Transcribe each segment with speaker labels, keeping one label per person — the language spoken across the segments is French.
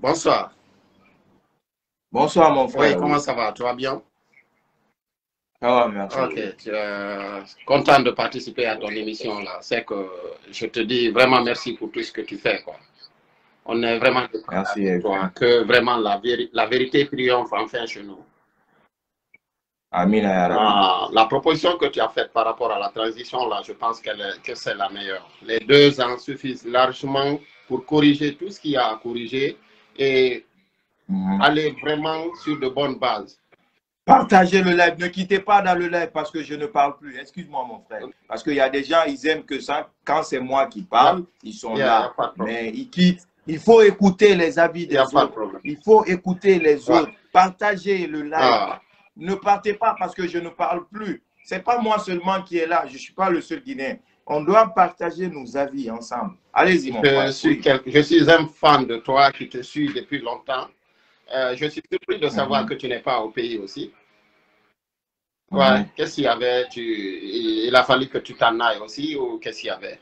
Speaker 1: Bonsoir.
Speaker 2: Bonsoir, mon frère.
Speaker 1: Oui, comment ça va? Tu vas bien?
Speaker 2: Ça va, merci.
Speaker 1: Ok, content de participer à ton émission là. C'est que je te dis vraiment merci pour tout ce que tu fais, quoi. On est vraiment
Speaker 2: Merci
Speaker 1: avec toi, que vraiment la vérité triomphe enfin chez nous.
Speaker 2: Amin.
Speaker 1: La proposition que tu as faite par rapport à la transition, là, je pense que c'est la meilleure. Les 2 ans suffisent largement pour corriger tout ce qu'il y a à corriger et aller vraiment sur de bonnes bases.
Speaker 2: Partagez le live, ne quittez pas dans le live parce que je ne parle plus. Excuse-moi, mon frère. Parce qu'il y a des gens, ils aiment que ça, quand c'est moi qui parle, ils sont là. Mais ils quittent. Il faut écouter les avis des autres. Il faut écouter les autres. Partagez le live. Ne partez pas parce que je ne parle plus. Ce n'est pas moi seulement qui est là. Je ne suis pas le seul Guinéen. On doit partager nos avis ensemble. Allez-y, mon frère.
Speaker 1: Je suis un fan de toi qui te suit depuis longtemps. Je suis surpris de savoir que tu n'es pas au pays aussi. Ouais, qu'est-ce qu'il y avait? Il a fallu que tu t'en ailles aussi ou qu'est-ce qu'il y avait?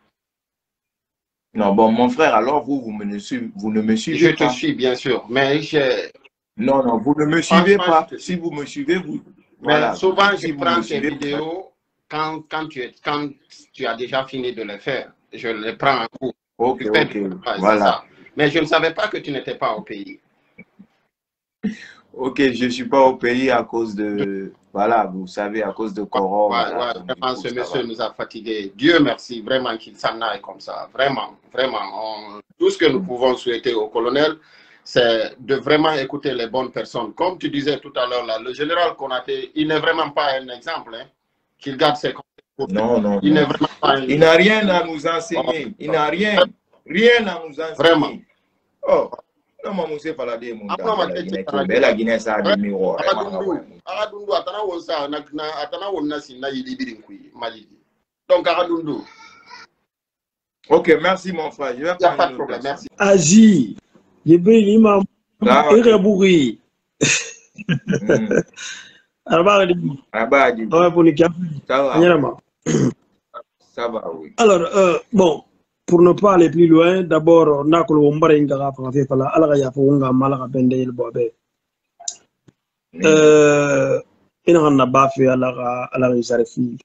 Speaker 2: Non, bon, mon frère, alors vous ne me suivez pas.
Speaker 1: Je te suis, bien sûr, mais
Speaker 2: non, vous ne me suivez pas. Si vous me suivez, vous...
Speaker 1: Mais
Speaker 2: voilà.
Speaker 1: souvent, je prends tes vidéos quand tu as déjà fini de les faire. Je les prends en cours.
Speaker 2: Ok, voilà.
Speaker 1: Ça. Mais je ne savais pas que tu n'étais pas au pays.
Speaker 2: Ok, je ne suis pas au pays à cause de... Voilà, vous savez, à cause de Corona.
Speaker 1: Voilà, vraiment, ce monsieur nous a fatigués. Dieu merci, vraiment qu'il s'en aille comme ça. Vraiment, vraiment. Tout ce que nous pouvons souhaiter au colonel, c'est de vraiment écouter les bonnes personnes. Comme tu disais tout à l'heure, le général Konaté, il n'est vraiment pas un exemple. Hein, qu'il garde ses conseils.
Speaker 2: Non.
Speaker 1: Il n'est vraiment pas un...
Speaker 2: Il n'a rien à nous enseigner. Il n'a rien à nous enseigner.
Speaker 1: Vraiment.
Speaker 2: Oh. Non, mon monsieur Faladé, mon gars, la Guinée, ça a des miroirs. Ok, merci, mon frère. Je vais
Speaker 1: pas de problème, merci.
Speaker 3: Asie, je vais l'imam. Iraburi.
Speaker 2: Ça va, oui.
Speaker 3: Alors, bon. Pour ne pas aller plus loin, d'abord, Nakolo Mbara Ingara Français, Fala, Alaya Fonga, Malaka Bende, il Bobe. Inana Bafi, Alara Isarifi.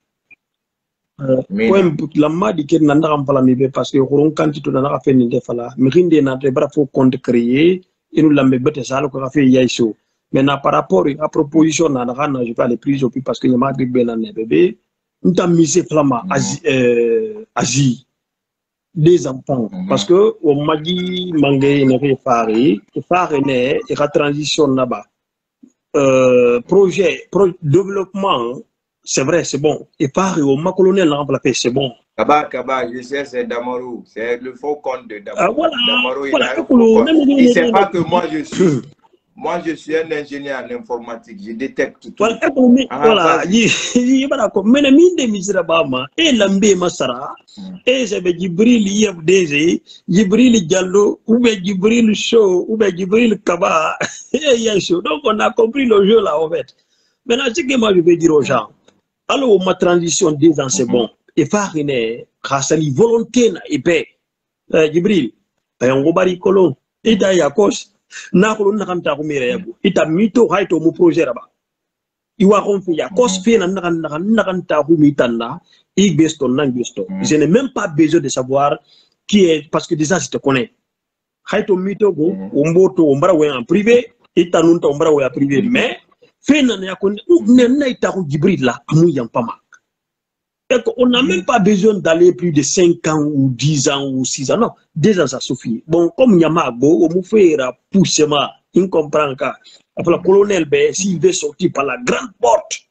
Speaker 3: La madi qui n'a pas parlé parce que Ron Kanti n'a pas fait de Fala, Mirinde n'a pas fait compte créer, et nous l'avons bête ça, le fait Yaïso. Maintenant, par rapport à la proposition, je ne vais pas aller plus au plus parce qu'il y a Madrid Benan bébé, nous avons misé Flama, Asie. Des enfants parce que au magi mangé ne fari ne et la transition là-bas projet développement c'est vrai c'est bon et par au ma colonel l'emplacé c'est bon
Speaker 2: Kaba je sais c'est Damarou c'est le faux compte de Damarou
Speaker 3: Damarou
Speaker 2: il sait pas que moi je suis un ingénieur en informatique, je détecte tout.
Speaker 3: Voilà, mais mine misra bama et lambe masara et j'avais Jibril Yabdeze, Jibril Diallo ou bien Jibril Show ou bien Jibril Kaba et Yasho. Donc on a compris le jeu là en fait. Maintenant ce que moi je vais dire aux gens, alors ma transition 10 ans c'est bon et farine grâce à la volonté et paix. Jibril, on va bari colon et d'ailleurs nakolo nakanta ko mere yabu ita mito haito mu projet raba iwa konfi ya kosfe na nakanta ko mitanda i besto nan besto je n'ai même pas besoin de savoir qui est parce que déjà je te connais haito mito go omboto ombara we en privé ita nunta ombara we en privé mais fena na ko na ita ko Jibril la amu yampama. On n'a même pas besoin d'aller plus de 5 ans ou 10 ans ou 6 ans. Non, 2 ans, ça suffit. Bon, comme Yamago, on me fait pousser, il comprend que le colonel, s'il veut sortir par la grande porte,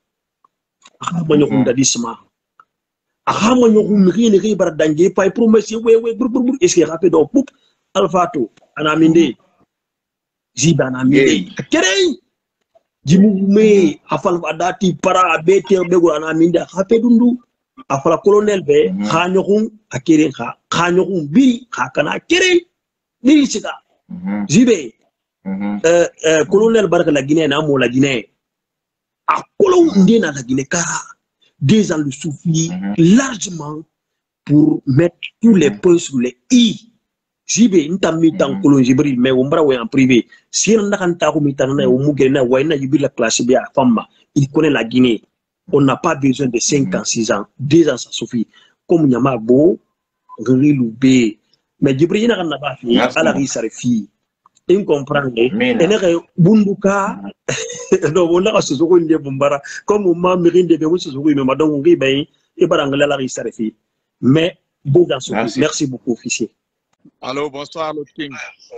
Speaker 3: est-ce qu'il rappelle donc Alphato, Anaminde, Zibanaminde, Kerey, Jimoume, Afalvadati, Para, Abete, Bego, Anaminde, Rapedundu. Afala colonel be khanyokun akere khanyokun biri khakana kere biri sika zibe colonel barka la Guinée na mo la Guinée a colon ndina la Guinée kara 2 ans de souffle largement pour mettre tous les points sur les i Zibe, n'ta mitan kolon Jibril, mais on en privé. Si on n'a qu'un mitan, on mougena, Waina Jibril la classe bien à femme, il connaît la Guinée. On n'a pas besoin de 5 ans, 6 ans, 2 ans, ça suffit. Comme Yama Bo, Rilou mais Jibril n'a pas fait, à la risarfi. Il comprend, et Bunduka, donc on a ce jour de Bumbara, comme on m'a miré de ce jour, mais madame Ribain, et Barangala la risarfi. Mais, bon dans ce cas, merci beaucoup, officier.
Speaker 4: Allô, bonsoir, le King.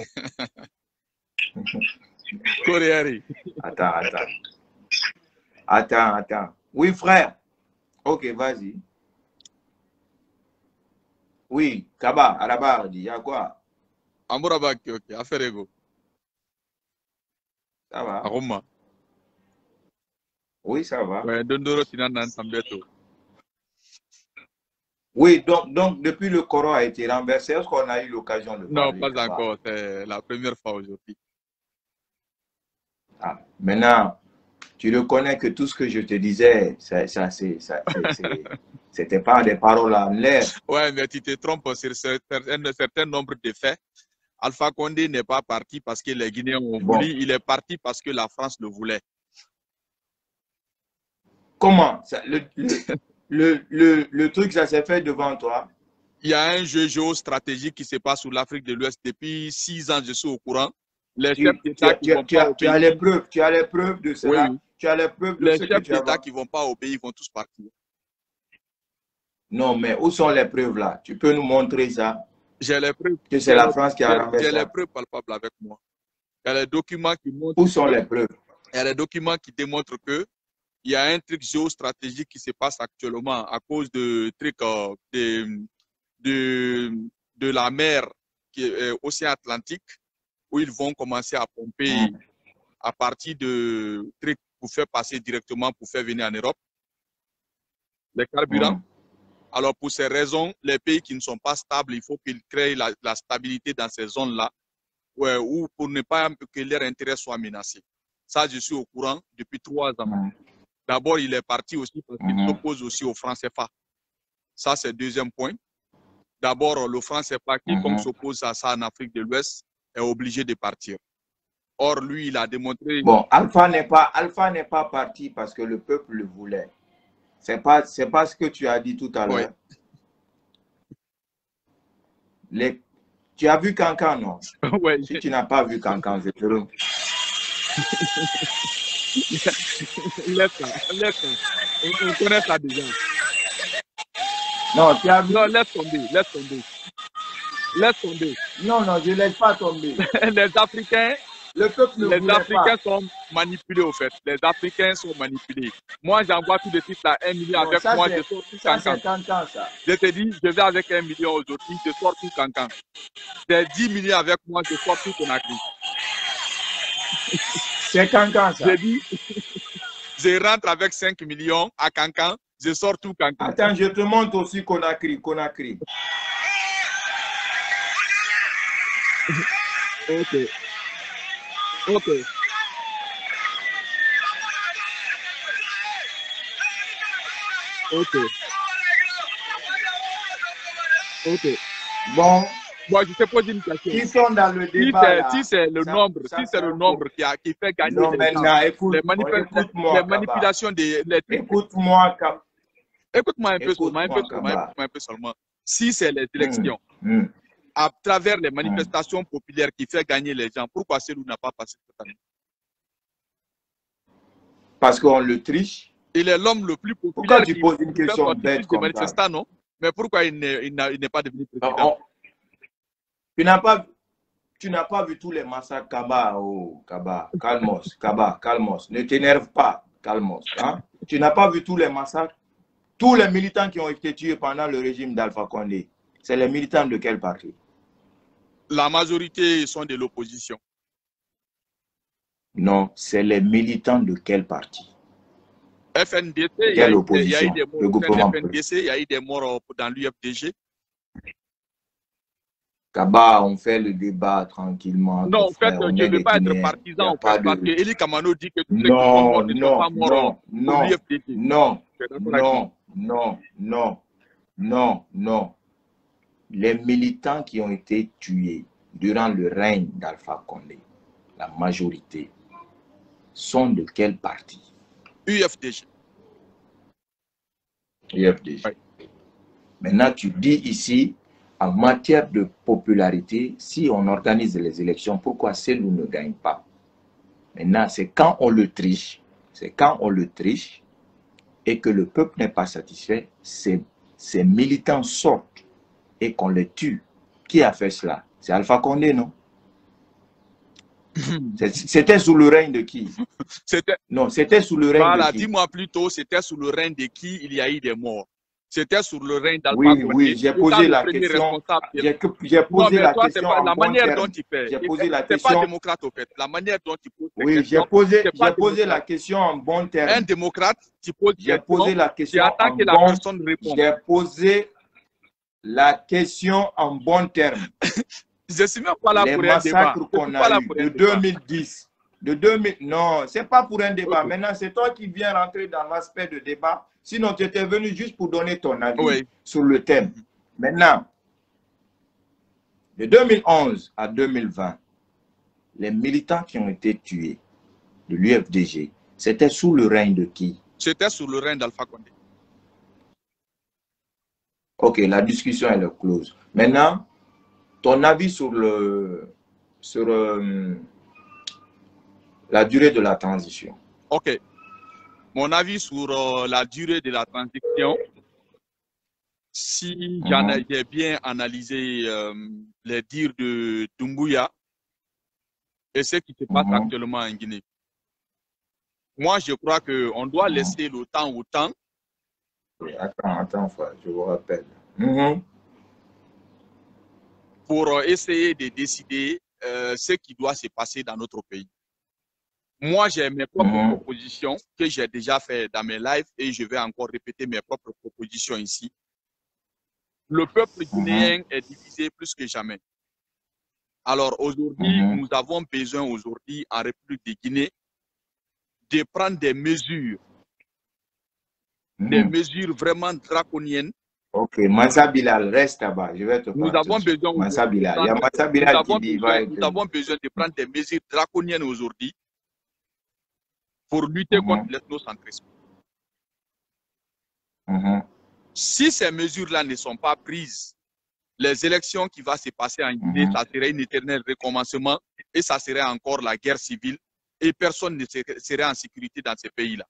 Speaker 4: Koreari.
Speaker 2: Attends. Oui, frère. Ok, vas-y. Oui, Kaba, à la barre, il y a quoi?
Speaker 4: Amourabaki, ok, affaire ego.
Speaker 2: Ça va?
Speaker 4: Aroma.
Speaker 2: Oui, ça va.
Speaker 4: Ouais, Dondoro Tinanan Sambeto.
Speaker 2: Oui, donc depuis le Coran a été renversé, est-ce qu'on a eu l'occasion de parler?
Speaker 4: Non, pas encore, c'est la première fois aujourd'hui.
Speaker 2: Ah, maintenant, tu reconnais que tout ce que je te disais, c'était pas des paroles en l'air.
Speaker 4: Ouais, mais tu te trompes sur un certain nombre de faits. Alpha Condé n'est pas parti parce que les Guinéens ont voulu, il est parti parce que la France le voulait.
Speaker 2: Comment? Le truc, ça s'est fait devant toi?
Speaker 4: Il y a un jeu géostratégique qui se passe sur l'Afrique de l'Ouest depuis 6 ans, je suis au courant. Les chefs d'État qui vont pas au pays.
Speaker 2: Tu as les preuves de cela?
Speaker 4: Oui.
Speaker 2: Tu as les preuves de
Speaker 4: les
Speaker 2: ce
Speaker 4: chefs
Speaker 2: que tu as?
Speaker 4: d'État qui vont pas au pays vont tous partir.
Speaker 2: Non, mais où sont les preuves là? Tu peux nous montrer ça?
Speaker 4: J'ai les preuves.
Speaker 2: Que c'est la France qui a renversé ça?
Speaker 4: J'ai les preuves palpables avec moi. Il y a les documents qui montrent.
Speaker 2: Où sont les preuves?
Speaker 4: Il y a les documents qui démontrent que il y a un truc géostratégique qui se passe actuellement à cause de trucs de la mer qui est océan Atlantique, où ils vont commencer à pomper à partir de trucs pour faire passer directement, pour faire venir en Europe les carburants. Alors pour ces raisons, les pays qui ne sont pas stables, il faut qu'ils créent la stabilité dans ces zones-là, ou pour ne pas que leur intérêt soit menacé. Ça, je suis au courant depuis 3 ans. D'abord, il est parti aussi parce qu'il s'oppose aussi au franc CFA. Ça, c'est le deuxième point. D'abord, le franc CFA qui, comme s'oppose à ça en Afrique de l'Ouest, est obligé de partir. Or, lui, il a démontré...
Speaker 2: Bon, Alpha n'est pas parti parce que le peuple le voulait. C'est pas ce que tu as dit tout à l'heure. Oui. Tu as vu Cancan, non?
Speaker 4: Oui.
Speaker 2: Si tu n'as pas vu Cancan, je te le...
Speaker 4: On connaît ça déjà.
Speaker 2: Non, tu as vu...
Speaker 4: Non, laisse tomber.
Speaker 2: Non, je ne laisse pas tomber.
Speaker 4: Les Africains...
Speaker 2: Le peuple
Speaker 4: les Africains sont manipulés au fait. Les Africains sont manipulés. Moi, j'envoie tout de suite là 1 million avec moi, je sors tout Cancan. Je te dis, je vais avec 1 million aujourd'hui, je sors tout Cancan. J'ai 10 millions avec moi, je sors tout Conakry.
Speaker 2: C'est Cancan ça.
Speaker 4: J'ai dit, je rentre avec 5 millions à Cancan, je sors tout Cancan.
Speaker 2: Attends, je te montre aussi Conakry.
Speaker 4: Ok.
Speaker 2: Bon,
Speaker 4: je te pose une question.
Speaker 2: Qui sont dans le débat
Speaker 4: si c'est le nombre, qui fait gagner les gens, les manipulations des...
Speaker 2: Écoute-moi,
Speaker 4: Écoute-moi un peu seulement. Si c'est les élections, à travers les manifestations populaires qui fait gagner les gens, pourquoi Cellou n'a pas passé cette année?
Speaker 2: Parce qu'on le triche.
Speaker 4: Il est l'homme le plus populaire.
Speaker 2: Pourquoi tu poses une question bête comme ça?
Speaker 4: Non? Mais pourquoi il n'est pas devenu président?
Speaker 2: Tu n'as pas vu tous les massacres Kaba. Oh, Kaba, calmos. Ne t'énerve pas, calmos. Hein? Tu n'as pas vu tous les massacres? Tous les militants qui ont été tués pendant le régime d'Alpha Condé, c'est les militants de quel parti? La
Speaker 4: majorité sont de l'opposition.
Speaker 2: Non, c'est les militants de quel parti?
Speaker 4: FNDC, il y a eu des morts. FNDC, il y a eu des morts dans l'UFDG.
Speaker 2: Kaba, on fait le débat tranquillement.
Speaker 4: Non, en fait, je ne veux pas être partisan, parce que Eli Kamano dit que tous ceux qui sont morts ne sont pas morts pour l'UFDG.
Speaker 2: Non. les militants qui ont été tués durant le règne d'Alpha Condé, la majorité, sont de quel parti?
Speaker 4: UFDG.
Speaker 2: UFDG. Oui. Maintenant, tu dis ici, en matière de popularité, si on organise les élections, pourquoi Cellou ne gagne pas? Maintenant, c'est quand on le triche, et que le peuple n'est pas satisfait, ces militants sortent et qu'on les tue. Qui a fait cela? C'est Alpha Condé, non? C'était sous le règne de qui? Non, c'était sous le règne de qui?
Speaker 4: Dis-moi plutôt, c'était sous le règne de qui il y a eu des morts? C'était sous le règne d'Alpha
Speaker 2: Condé.
Speaker 4: Oui,
Speaker 2: j'ai posé la question. J'ai posé la question en
Speaker 4: la manière
Speaker 2: bon
Speaker 4: dont il fait.
Speaker 2: J'ai posé la
Speaker 4: question.
Speaker 2: C'est
Speaker 4: pas démocrate au fait. La manière dont il pose.
Speaker 2: Oui, j'ai posé la question en bon terme.
Speaker 4: Un démocrate, tu poses.
Speaker 2: J'ai posé la question en
Speaker 4: que la personne répond.
Speaker 2: J'ai posé la question en bon terme.
Speaker 4: Je suis même pas là
Speaker 2: les
Speaker 4: pour un débat. Les
Speaker 2: massacres qu'on a eu de 2010. Non, c'est pas pour un débat. Maintenant, c'est toi qui viens rentrer dans l'aspect de débat. Sinon, tu étais venu juste pour donner ton avis sur le thème. Maintenant, de 2011 à 2020, les militants qui ont été tués de l'UFDG, c'était sous le règne de qui?
Speaker 4: C'était sous le règne d'Alpha Condé.
Speaker 2: Ok, la discussion elle est close. Maintenant, ton avis sur la durée de la transition.
Speaker 4: Ok. Mon avis sur la durée de la transition, si j'en ai bien analysé les dires de Doumbouya et ce qui se passe actuellement en Guinée, moi je crois qu'on doit laisser le temps au temps.
Speaker 2: Oui, attends, frère, je vous rappelle.
Speaker 4: Pour essayer de décider ce qui doit se passer dans notre pays. Moi, j'ai mes propres propositions que j'ai déjà fait dans mes lives et je vais encore répéter mes propres propositions ici. Le peuple guinéen est divisé plus que jamais. Alors aujourd'hui, nous avons besoin aujourd'hui en République de Guinée de prendre des mesures vraiment draconiennes.
Speaker 2: Ok, Massa Bilal, reste là-bas, je vais te parler.
Speaker 4: Nous avons besoin
Speaker 2: Massa Bilal. Il y a Massa Bilal qui dit,
Speaker 4: nous avons besoin de prendre des mesures draconiennes aujourd'hui pour lutter contre l'ethnocentrisme. Si ces mesures-là ne sont pas prises, les élections qui vont se passer en Guinée, ça serait un éternel recommencement et ça serait encore la guerre civile et personne ne serait en sécurité dans ces pays-là.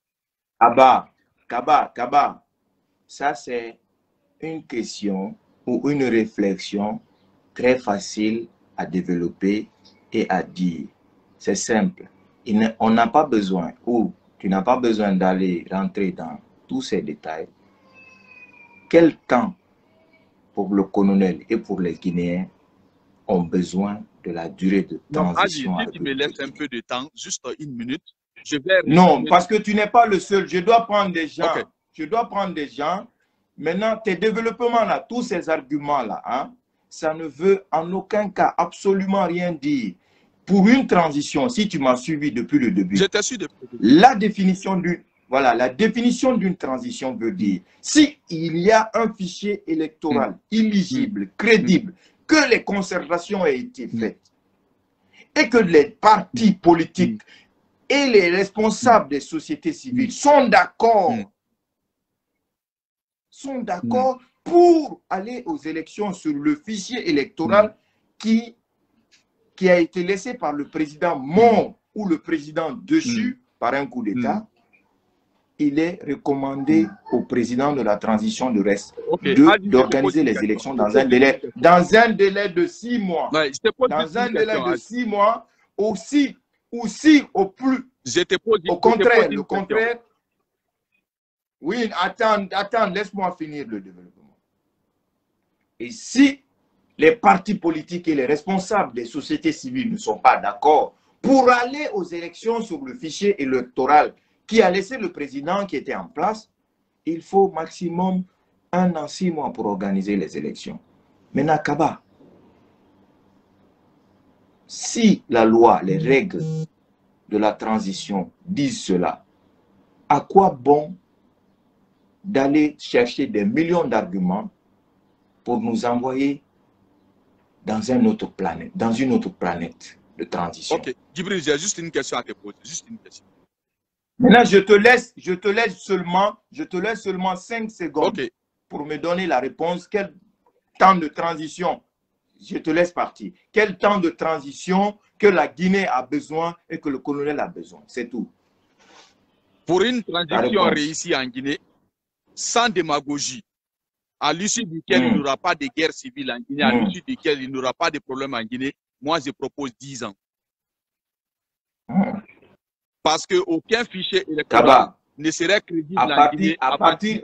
Speaker 2: Kaba, ça c'est une question ou une réflexion très facile à développer et à dire. C'est simple. On n'a pas besoin, ou tu n'as pas besoin d'aller rentrer dans tous ces détails. Quel temps pour le colonel et pour les Guinéens ont besoin de la durée de transition?
Speaker 4: Si tu me laisses un peu de temps, juste une minute, je vais...
Speaker 2: Non, parce que tu n'es pas le seul. Je dois prendre des gens. Okay. Je dois prendre des gens. Maintenant, tes développements-là, tous ces arguments-là, ça ne veut en aucun cas absolument rien dire. Pour une transition, si tu m'as suivi depuis le début,
Speaker 4: je te suis depuis le début.
Speaker 2: La définition d'une transition veut dire, si il y a un fichier électoral éligible, crédible, que les concertations aient été faites, et que les partis politiques et les responsables des sociétés civiles sont d'accord, pour aller aux élections sur le fichier électoral qui a été laissé par le président mort ou le président dessus par un coup d'État, il est recommandé au président de la transition de reste d'organiser les élections dans un délai de 6 mois. Dans un délai de 6 mois, aussi au plus. Au contraire, le contraire. Oui, attends, laisse-moi finir le développement. Et si les partis politiques et les responsables des sociétés civiles ne sont pas d'accord pour aller aux élections sur le fichier électoral qui a laissé le président qui était en place, il faut maximum 1 an, 6 mois pour organiser les élections. Maintenant, Kaba, si la loi, les règles de la transition disent cela, à quoi bon d'aller chercher des millions d'arguments pour nous envoyer dans une autre planète de transition.
Speaker 4: Ok, Djibril, j'ai juste une question à te poser. Juste une question.
Speaker 2: Maintenant, je te laisse seulement 5 secondes pour me donner la réponse. Quel temps de transition, je te laisse partir. Quel temps de transition que la Guinée a besoin et que le colonel a besoin? C'est tout.
Speaker 4: Pour une transition réussie en Guinée, sans démagogie, à l'issue duquel il n'y aura pas de guerre civile en Guinée, à l'issue duquel il n'y aura pas de problème en Guinée, moi je propose 10 ans. Parce qu'aucun fichier électoral ne serait crédible en Guinée
Speaker 2: à partir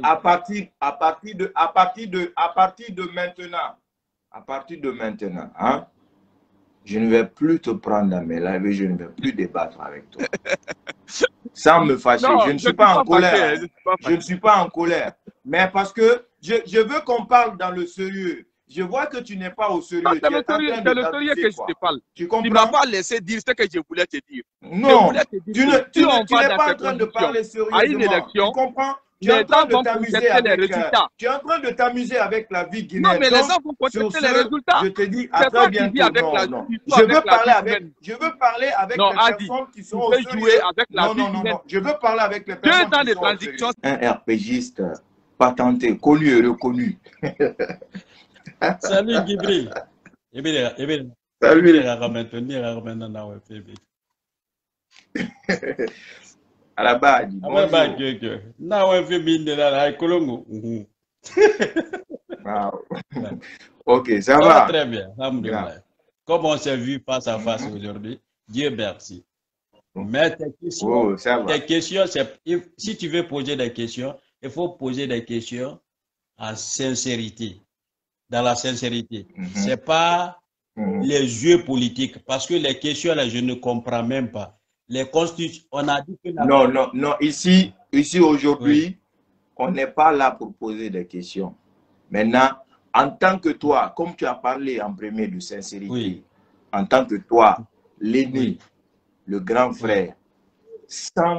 Speaker 2: de maintenant, hein, je ne vais plus te prendre dans mes lives et je ne vais plus débattre avec toi. Sans me fâcher.
Speaker 4: Non,
Speaker 2: je ne suis pas en colère. Je ne suis pas en colère. Mais parce que je veux qu'on parle dans le sérieux. Je vois que tu n'es pas au sérieux.
Speaker 4: C'est le sérieux que je te parle.
Speaker 2: Tu comprends?
Speaker 4: Tu ne m'as pas laissé dire ce que je voulais te dire.
Speaker 2: Non, tu n'es pas en train de parler sérieusement.
Speaker 4: À une élection,
Speaker 2: tu comprends? Tu es en train de t'amuser avec la vie guinéenne.
Speaker 4: Non, mais les gens vont contester les résultats.
Speaker 2: Je te dis à très bientôt. Non. Je veux parler avec les personnes qui sont au sérieux. Non. Je veux parler avec les personnes qui sont au sérieux. Un RPGiste patenté, connu et reconnu.
Speaker 3: Salut Djibril.
Speaker 2: Salut. À la base. Ok, ça va.
Speaker 3: Très bien. Comme on s'est vu face à face aujourd'hui, Dieu merci. Mais tes questions, si tu veux poser des questions, il faut poser des questions en sincérité. Dans la sincérité. Ce n'est pas les jeux politiques. Parce que les questions, là, je ne comprends même pas. Les constitutions, on a dit que...
Speaker 2: Non. Ici aujourd'hui, on n'est pas là pour poser des questions. Maintenant, en tant que toi, comme tu as parlé en premier de sincérité, en tant que toi, l'aîné, le grand frère, sans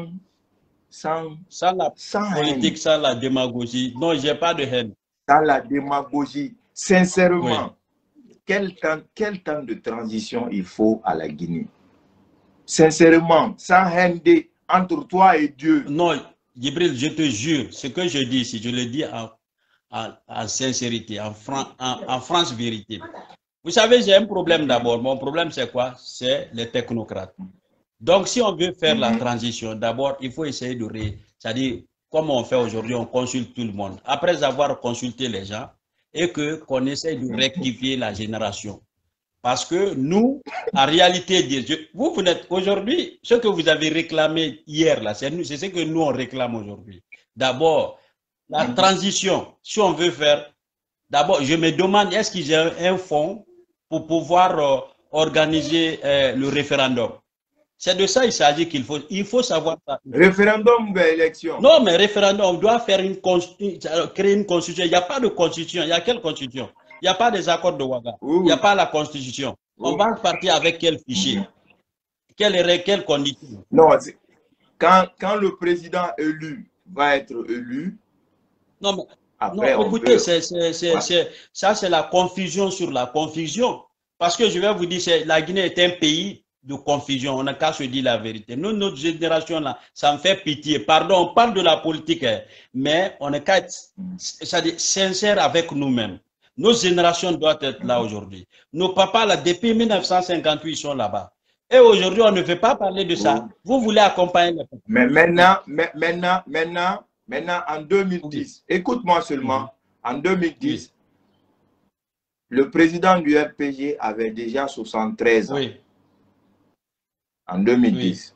Speaker 3: la politique, sans la démagogie. Non, je n'ai pas de haine.
Speaker 2: Sans la démagogie. Sincèrement, quel temps de transition il faut à la Guinée? Sincèrement, sans haine entre toi et Dieu.
Speaker 3: Non, Djibril, je te jure, ce que je dis ici, je le dis en sincérité, en France vérité. Vous savez, j'ai un problème d'abord. Mon problème, c'est quoi? C'est les technocrates. Donc, si on veut faire la transition, d'abord, il faut essayer de... C'est-à-dire, comme on fait aujourd'hui, on consulte tout le monde. Après avoir consulté les gens, et qu'on essaye de rectifier la génération. Parce que nous, en réalité, vous êtes aujourd'hui, ce que vous avez réclamé hier, là, c'est ce que nous, on réclame aujourd'hui. D'abord, la transition, si on veut faire, d'abord, je me demande, est-ce qu'il y a un fonds pour pouvoir organiser le référendum? C'est de ça qu'il s'agit il faut savoir ça.
Speaker 2: Référendum ou élection?
Speaker 3: Non, mais référendum, on doit faire créer une constitution. Il n'y a pas de constitution. Il y a quelle constitution? Il n'y a pas des accords de Ouaga. Il n'y a pas la constitution. On va partir avec quel fichier? Quelles conditions?
Speaker 2: Non, quand le président élu va être élu,
Speaker 3: non, mais, après, non, écoutez, ça c'est la confusion sur la confusion. Parce que je vais vous dire, la Guinée est un pays de confusion, on n'a qu'à se dire la vérité. Nous, notre génération là, ça me fait pitié. Pardon, on parle de la politique, mais on n'est qu'à être sincère avec nous-mêmes. Nos générations doivent être là aujourd'hui. Nos papas là, depuis 1958, ils sont là-bas. Et aujourd'hui, on ne veut pas parler de ça. Vous voulez accompagner les papas.
Speaker 2: Mais maintenant, en 2010, écoute-moi seulement, en 2010, le président du RPG avait déjà 73 ans.
Speaker 3: Oui.
Speaker 2: En 2010.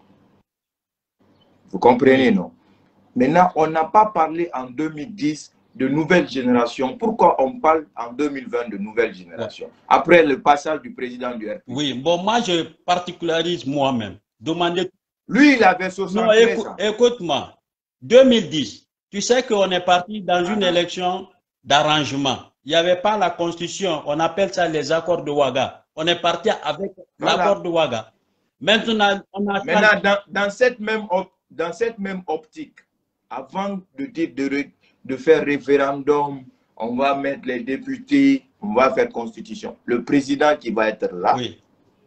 Speaker 2: Vous comprenez, non? Maintenant, on n'a pas parlé en 2010 de nouvelle génération. Pourquoi on parle en 2020 de nouvelle génération? Après le passage du président du RPG.
Speaker 3: Oui, bon, moi, je particularise moi-même. Demandez...
Speaker 2: Lui, il avait 73 ans.
Speaker 3: Écoute-moi. 2010, tu sais qu'on est parti dans une élection d'arrangement. Il n'y avait pas la constitution. On appelle ça les accords de Ouaga. On est parti avec l'accord de Ouaga. Maintenant, on a...
Speaker 2: dans cette même optique, avant de faire référendum, on va mettre les députés on va faire constitution. Le président qui va être là,
Speaker 5: oui.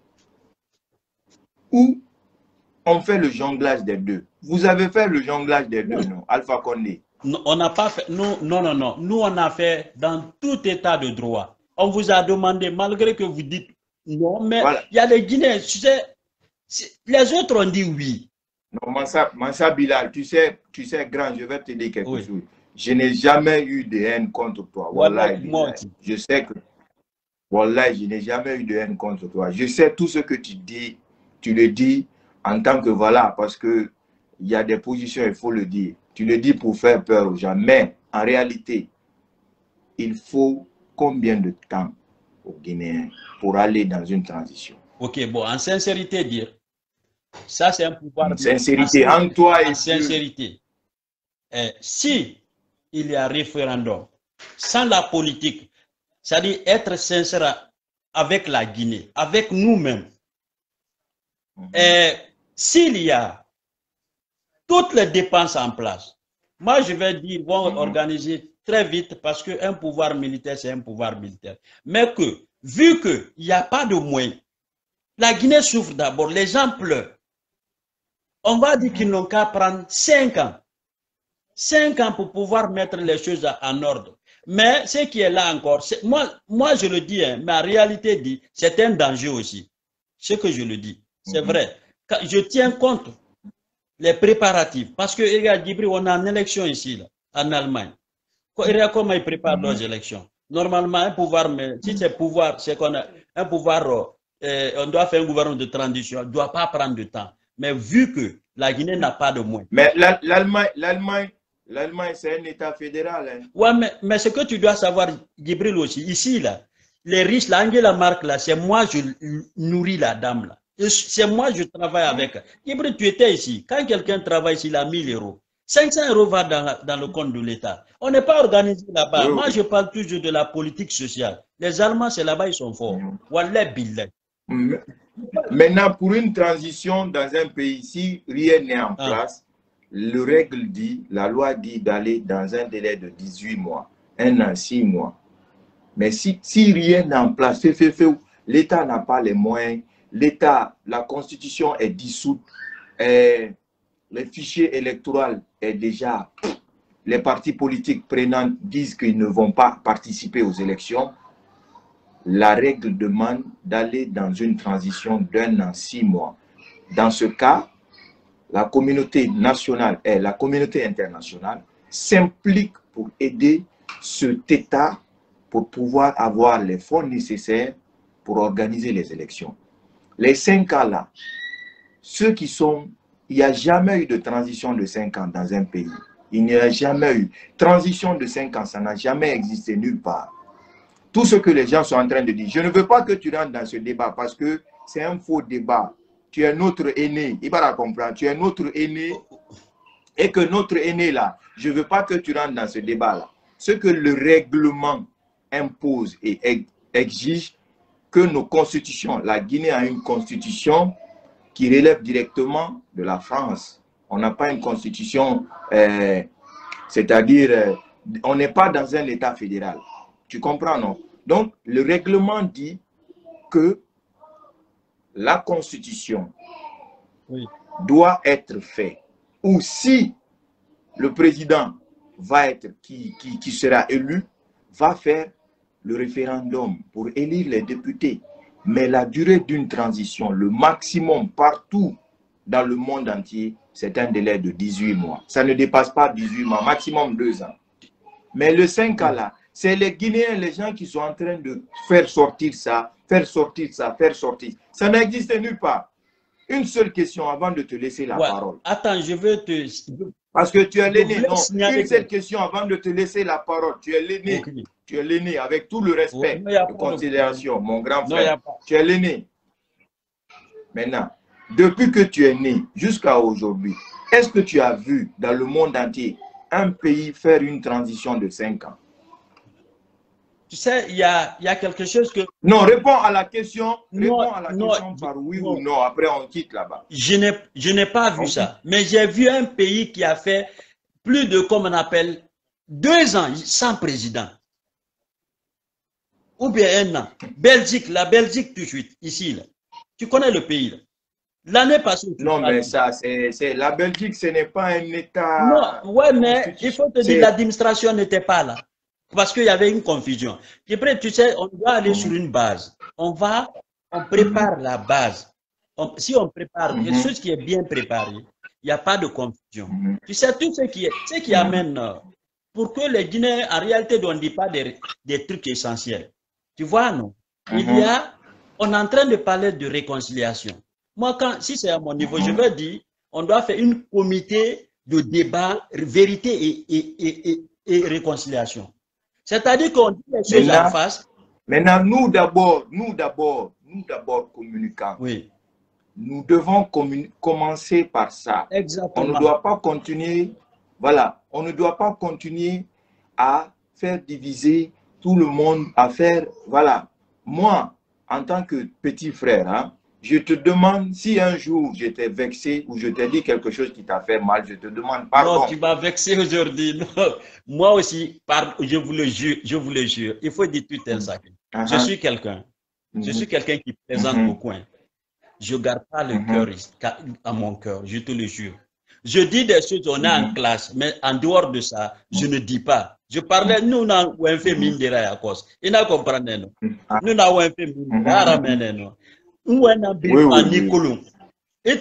Speaker 2: Ou on fait le jonglage des deux. Vous avez fait le jonglage des deux, non, Alpha Condé?
Speaker 5: Non, on n'a pas fait. Non. Nous, on a fait dans tout état de droit. On vous a demandé, malgré que vous dites non, mais il y a les Guinéens, tu sais, les autres ont dit oui.
Speaker 2: Non, Mansa Bilal, tu sais, grand, je vais te dire quelque chose. Je n'ai jamais eu de haine contre toi. Wallah, je sais que, Wallah, je n'ai jamais eu de haine contre toi. Je sais tout ce que tu dis, tu le dis en tant que voilà, parce que il y a des positions, il faut le dire. Tu le dis pour faire peur aux gens, mais en réalité, il faut combien de temps aux Guinéens pour aller dans une transition?
Speaker 5: Ok, bon, en sincérité, dire, ça c'est un pouvoir.
Speaker 2: En sincérité, en toi et
Speaker 5: en sincérité. Si il y a référendum, sans la politique, c'est-à-dire être sincère avec la Guinée, avec nous-mêmes, s'il y a toutes les dépenses en place, moi je vais dire, vont organiser très vite parce qu'un pouvoir militaire, c'est un pouvoir militaire. Mais que, vu qu'il n'y a pas de moyens, la Guinée souffre d'abord, les gens pleurent. On va dire qu'ils n'ont qu'à prendre 5 ans. 5 ans pour pouvoir mettre les choses en ordre. Mais ce qui est là encore, moi je le dis, hein, mais en réalité dit, c'est un danger aussi. Ce que je le dis, c'est vrai. Je tiens compte les préparatifs. Parce que, regarde, Djibril, on a une élection ici, là, en Allemagne. Regarde comment ils préparent leurs élections. Normalement, un pouvoir, mais si c'est pouvoir, c'est qu'on a un pouvoir, on doit faire un gouvernement de transition, ne doit pas prendre de temps. Mais vu que la Guinée n'a pas de moyens.
Speaker 2: Mais l'Allemagne, c'est un État fédéral. Hein.
Speaker 5: Ouais, mais ce que tu dois savoir, Djibril aussi, ici, là, les riches, là, Angela Merkel, là, c'est moi, je nourris la dame, là. C'est moi, je travaille avec. Djibril, tu étais ici. Quand quelqu'un travaille ici, il a 1000 €. 500 € va dans le compte de l'État. On n'est pas organisé là-bas. Moi, je parle toujours de la politique sociale. Les Allemands, c'est là-bas, ils sont forts. Wallah billah.
Speaker 2: Maintenant, pour une transition dans un pays, si rien n'est en place, la loi dit d'aller dans un délai de 18 mois, 1 an, 6 mois. Mais si rien n'est en place, l'État n'a pas les moyens, l'État, la constitution est dissoute, le fichier électoral est déjà, les partis politiques prenants disent qu'ils ne vont pas participer aux élections. La règle demande d'aller dans une transition d'1 an, 6 mois. Dans ce cas, la communauté nationale et la communauté internationale s'impliquent pour aider cet État pour pouvoir avoir les fonds nécessaires pour organiser les élections. Les 5 ans là, ceux qui sont... Il n'y a jamais eu de transition de 5 ans dans un pays. Il n'y a jamais eu. Transition de 5 ans, ça n'a jamais existé nulle part. Tout ce que les gens sont en train de dire. Je ne veux pas que tu rentres dans ce débat parce que c'est un faux débat. Tu es notre aîné. Il va la comprendre. Tu es notre aîné. Et que notre aîné là, je ne veux pas que tu rentres dans ce débat là. Ce que le règlement impose et exige que nos constitutions, la Guinée a une constitution qui relève directement de la France. On n'a pas une constitution, c'est-à-dire, on n'est pas dans un État fédéral. Tu comprends, non? Donc, le règlement dit que la constitution doit être faite. Ou si le président va être, qui sera élu, va faire le référendum pour élire les députés. Mais la durée d'une transition, le maximum partout dans le monde entier, c'est un délai de 18 mois. Ça ne dépasse pas 18 mois, maximum 2 ans. Mais le 5 ans là, c'est les Guinéens, les gens qui sont en train de faire sortir ça, faire sortir ça, faire sortir. Ça n'existe nulle part. Une seule question avant de te laisser la parole.
Speaker 5: Attends, je veux te...
Speaker 2: Parce que tu es l'aîné. Non, une seule question avant de te laisser la parole. Tu es l'aîné. Okay. Tu es l'aîné avec tout le respect de considération, mon grand frère. Tu es l'aîné. Maintenant, depuis que tu es né jusqu'à aujourd'hui, est-ce que tu as vu dans le monde entier un pays faire une transition de 5 ans?
Speaker 5: Tu sais, il y a quelque chose que...
Speaker 2: Non, réponds à la question. Réponds à la question par oui ou non. Après, on quitte là-bas.
Speaker 5: Je n'ai pas vu ça. Mais j'ai vu un pays qui a fait plus de, comme on appelle, 2 ans sans président. ou bien un an. Belgique, la Belgique tout de suite, ici, là. Tu connais le pays, là. L'année passée.
Speaker 2: Non, mais ça, c'est la Belgique, ce n'est pas un État.
Speaker 5: Non, ouais, mais il faut te dire l'administration n'était pas là. Parce qu'il y avait une confusion. Et après, tu sais, on doit aller sur une base. On prépare la base. Si on prépare quelque chose qui est bien préparé, il n'y a pas de confusion. Tu sais, tout ce qui amène, pour que les Guinéens, en réalité, on ne dit pas des trucs essentiels. Tu vois, non? On est en train de parler de réconciliation. Moi, si c'est à mon niveau, je veux dire, on doit faire une comité de débat, vérité et réconciliation. C'est-à-dire qu'on dit les choses en face.
Speaker 2: Maintenant, nous d'abord, communicants.
Speaker 5: Oui.
Speaker 2: Nous devons commencer par ça.
Speaker 5: Exactement.
Speaker 2: On ne doit pas continuer, voilà, on ne doit pas continuer à faire diviser tout le monde, à faire, voilà. Moi, en tant que petit frère, hein, je te demande si un jour j'étais vexé ou je t'ai dit quelque chose qui t'a fait mal, je te demande pardon.
Speaker 5: Non, tu m'as vexé aujourd'hui. Moi aussi, je vous le jure, il faut dire tout un sac. Je suis quelqu'un. Je suis quelqu'un qui présente au coin. Je ne garde pas le cœur à mon cœur, je te le jure. Je dis des choses, on est en classe, mais en dehors de ça, je ne dis pas. Je parlais, nous n'avons pas fait mine de à cause. Il n'a compris, non. Nous n'avons pas fait mine de ramener, non. Nous avons bien Nicolou. Et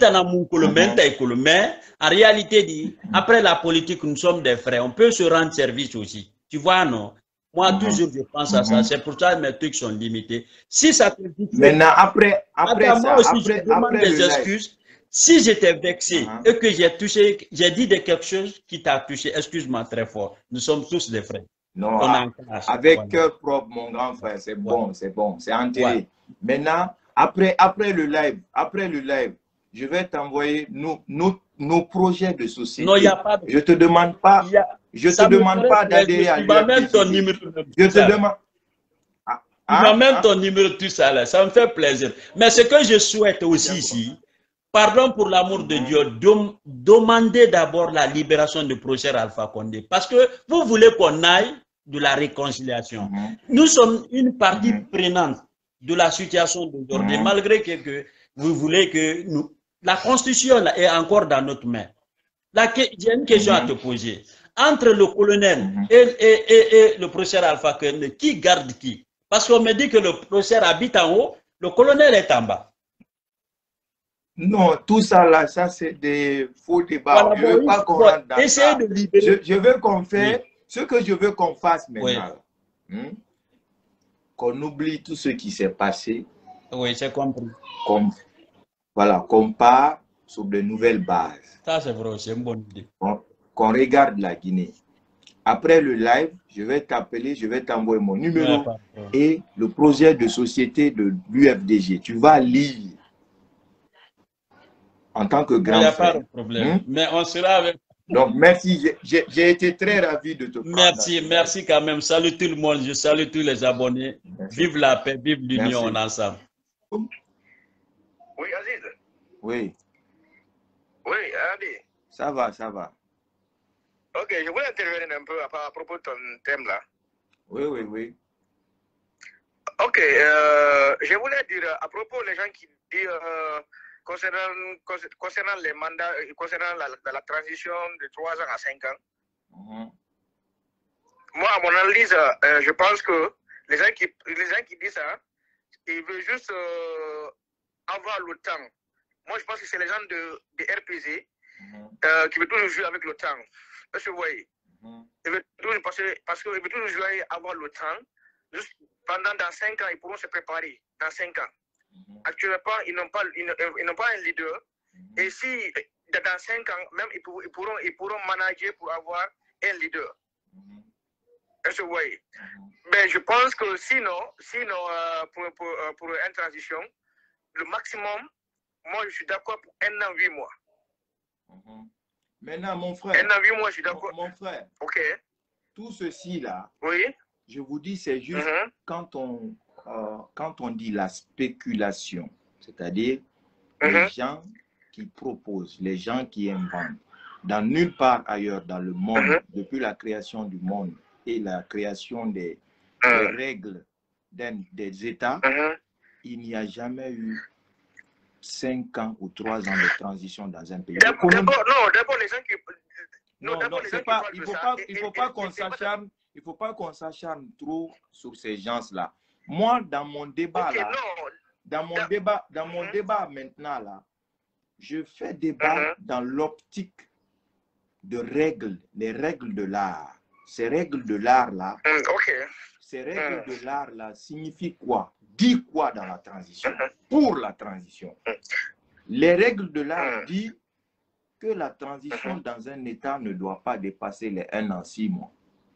Speaker 5: mais en réalité, après la politique, nous sommes des frères. On peut se rendre service aussi. Tu vois, non? Moi, toujours, je pense à ça. C'est pour ça que mes trucs sont limités. Si ça te dit...
Speaker 2: Maintenant, après
Speaker 5: moi aussi, je demande des excuses. Si j'étais vexé et que j'ai dit de quelque chose qui t'a touché, excuse-moi très fort. Nous sommes tous des frères.
Speaker 2: Non, avec cœur propre, mon grand frère, c'est bon, c'est bon, c'est enterré. Maintenant, après le live, je vais t'envoyer nos projets de société.
Speaker 5: Non, il n'y a pas de...
Speaker 2: Je te demande pas, d'adhérer à
Speaker 5: l'UFDG. Ton numéro.
Speaker 2: Je te demande.
Speaker 5: Tu m'amènes ton numéro, tout ça là, ça me fait plaisir. Mais ce que je souhaite aussi ici, pardon pour l'amour de Dieu, demandez d'abord la libération du professeur Alpha Condé. Parce que vous voulez qu'on aille de la réconciliation. Nous sommes une partie prenante de la situation d'aujourd'hui, malgré que vous voulez que la constitution là, est encore dans notre main. J'ai une question à te poser. Entre le colonel et le professeur Alpha Condé, qui garde qui? Parce qu'on me dit que le professeur habite en haut, le colonel est en bas.
Speaker 2: Non, tout ça là, ça c'est des faux débats.
Speaker 5: Voilà,
Speaker 2: je ne veux pas qu'on rentre dans ça.
Speaker 5: De libérer.
Speaker 2: Je veux qu'on fasse ce que je veux qu'on fasse maintenant. Qu'on oublie tout ce qui s'est passé.
Speaker 5: Oui, j'ai compris.
Speaker 2: Qu'on part sur de nouvelles bases.
Speaker 5: Ça c'est vrai, c'est une bonne idée.
Speaker 2: Qu'on regarde la Guinée. Après le live, je vais t'appeler, je vais t'envoyer mon numéro et le projet de société de l'UFDG. Tu vas lire. En tant que grand frère.
Speaker 5: Il n'y a pas de problème. Mais on sera avec...
Speaker 2: Donc, merci. J'ai été très ravi de te prendre.
Speaker 5: Merci quand même. Salut tout le monde. Je salue tous les abonnés. Merci. Vive la paix, vive l'union ensemble.
Speaker 6: Oui, Aziz.
Speaker 2: Oui.
Speaker 6: Oui, Adi.
Speaker 2: Ça va.
Speaker 6: Ok, je voulais intervenir un peu à propos de ton thème là.
Speaker 2: Oui.
Speaker 6: Ok, je voulais dire à propos des gens qui disent... concernant les mandats, concernant la transition de 3 ans à 5 ans, moi, à mon analyse, je pense que les gens qui disent ça, ils veulent juste avoir le temps. Moi, je pense que c'est les gens de RPZ qui veulent toujours jouer avec le temps. Est-ce que vous voyez? Ils veulent toujours, parce qu'ils veulent toujours jouer, avoir le temps. Juste dans 5 ans, ils pourront se préparer. Dans 5 ans. Actuellement, ils n'ont pas un leader. Et si dans 5 ans, même ils pourront manager pour avoir un leader. Est-ce que vous voyez? Mais je pense que sinon pour une transition, le maximum, moi je suis d'accord pour 1 an, 8 mois.
Speaker 2: Maintenant, mon frère.
Speaker 6: 1 an, 8 mois, je suis d'accord.
Speaker 2: Mon frère.
Speaker 6: Ok.
Speaker 2: Tout ceci là.
Speaker 6: Oui.
Speaker 2: Je vous dis, c'est juste quand on dit la spéculation, c'est-à-dire les gens qui proposent, les gens qui inventent, dans nulle part ailleurs dans le monde, depuis la création du monde et la création des règles des États, il n'y a jamais eu 5 ans ou 3 ans de transition dans un pays.
Speaker 6: D'abord, les gens qui...
Speaker 2: Non, il ne faut pas qu'on s'acharne trop sur ces gens-là. Moi, dans mon débat, dans mon débat maintenant, là, je fais débat dans l'optique de règles, les règles de l'art. Ces règles de l'art-là, ces règles de l'art-là signifient quoi? Dit quoi dans la transition? Pour la transition. Les règles de l'art disent que la transition dans un État ne doit pas dépasser les 1 an, 6 mois.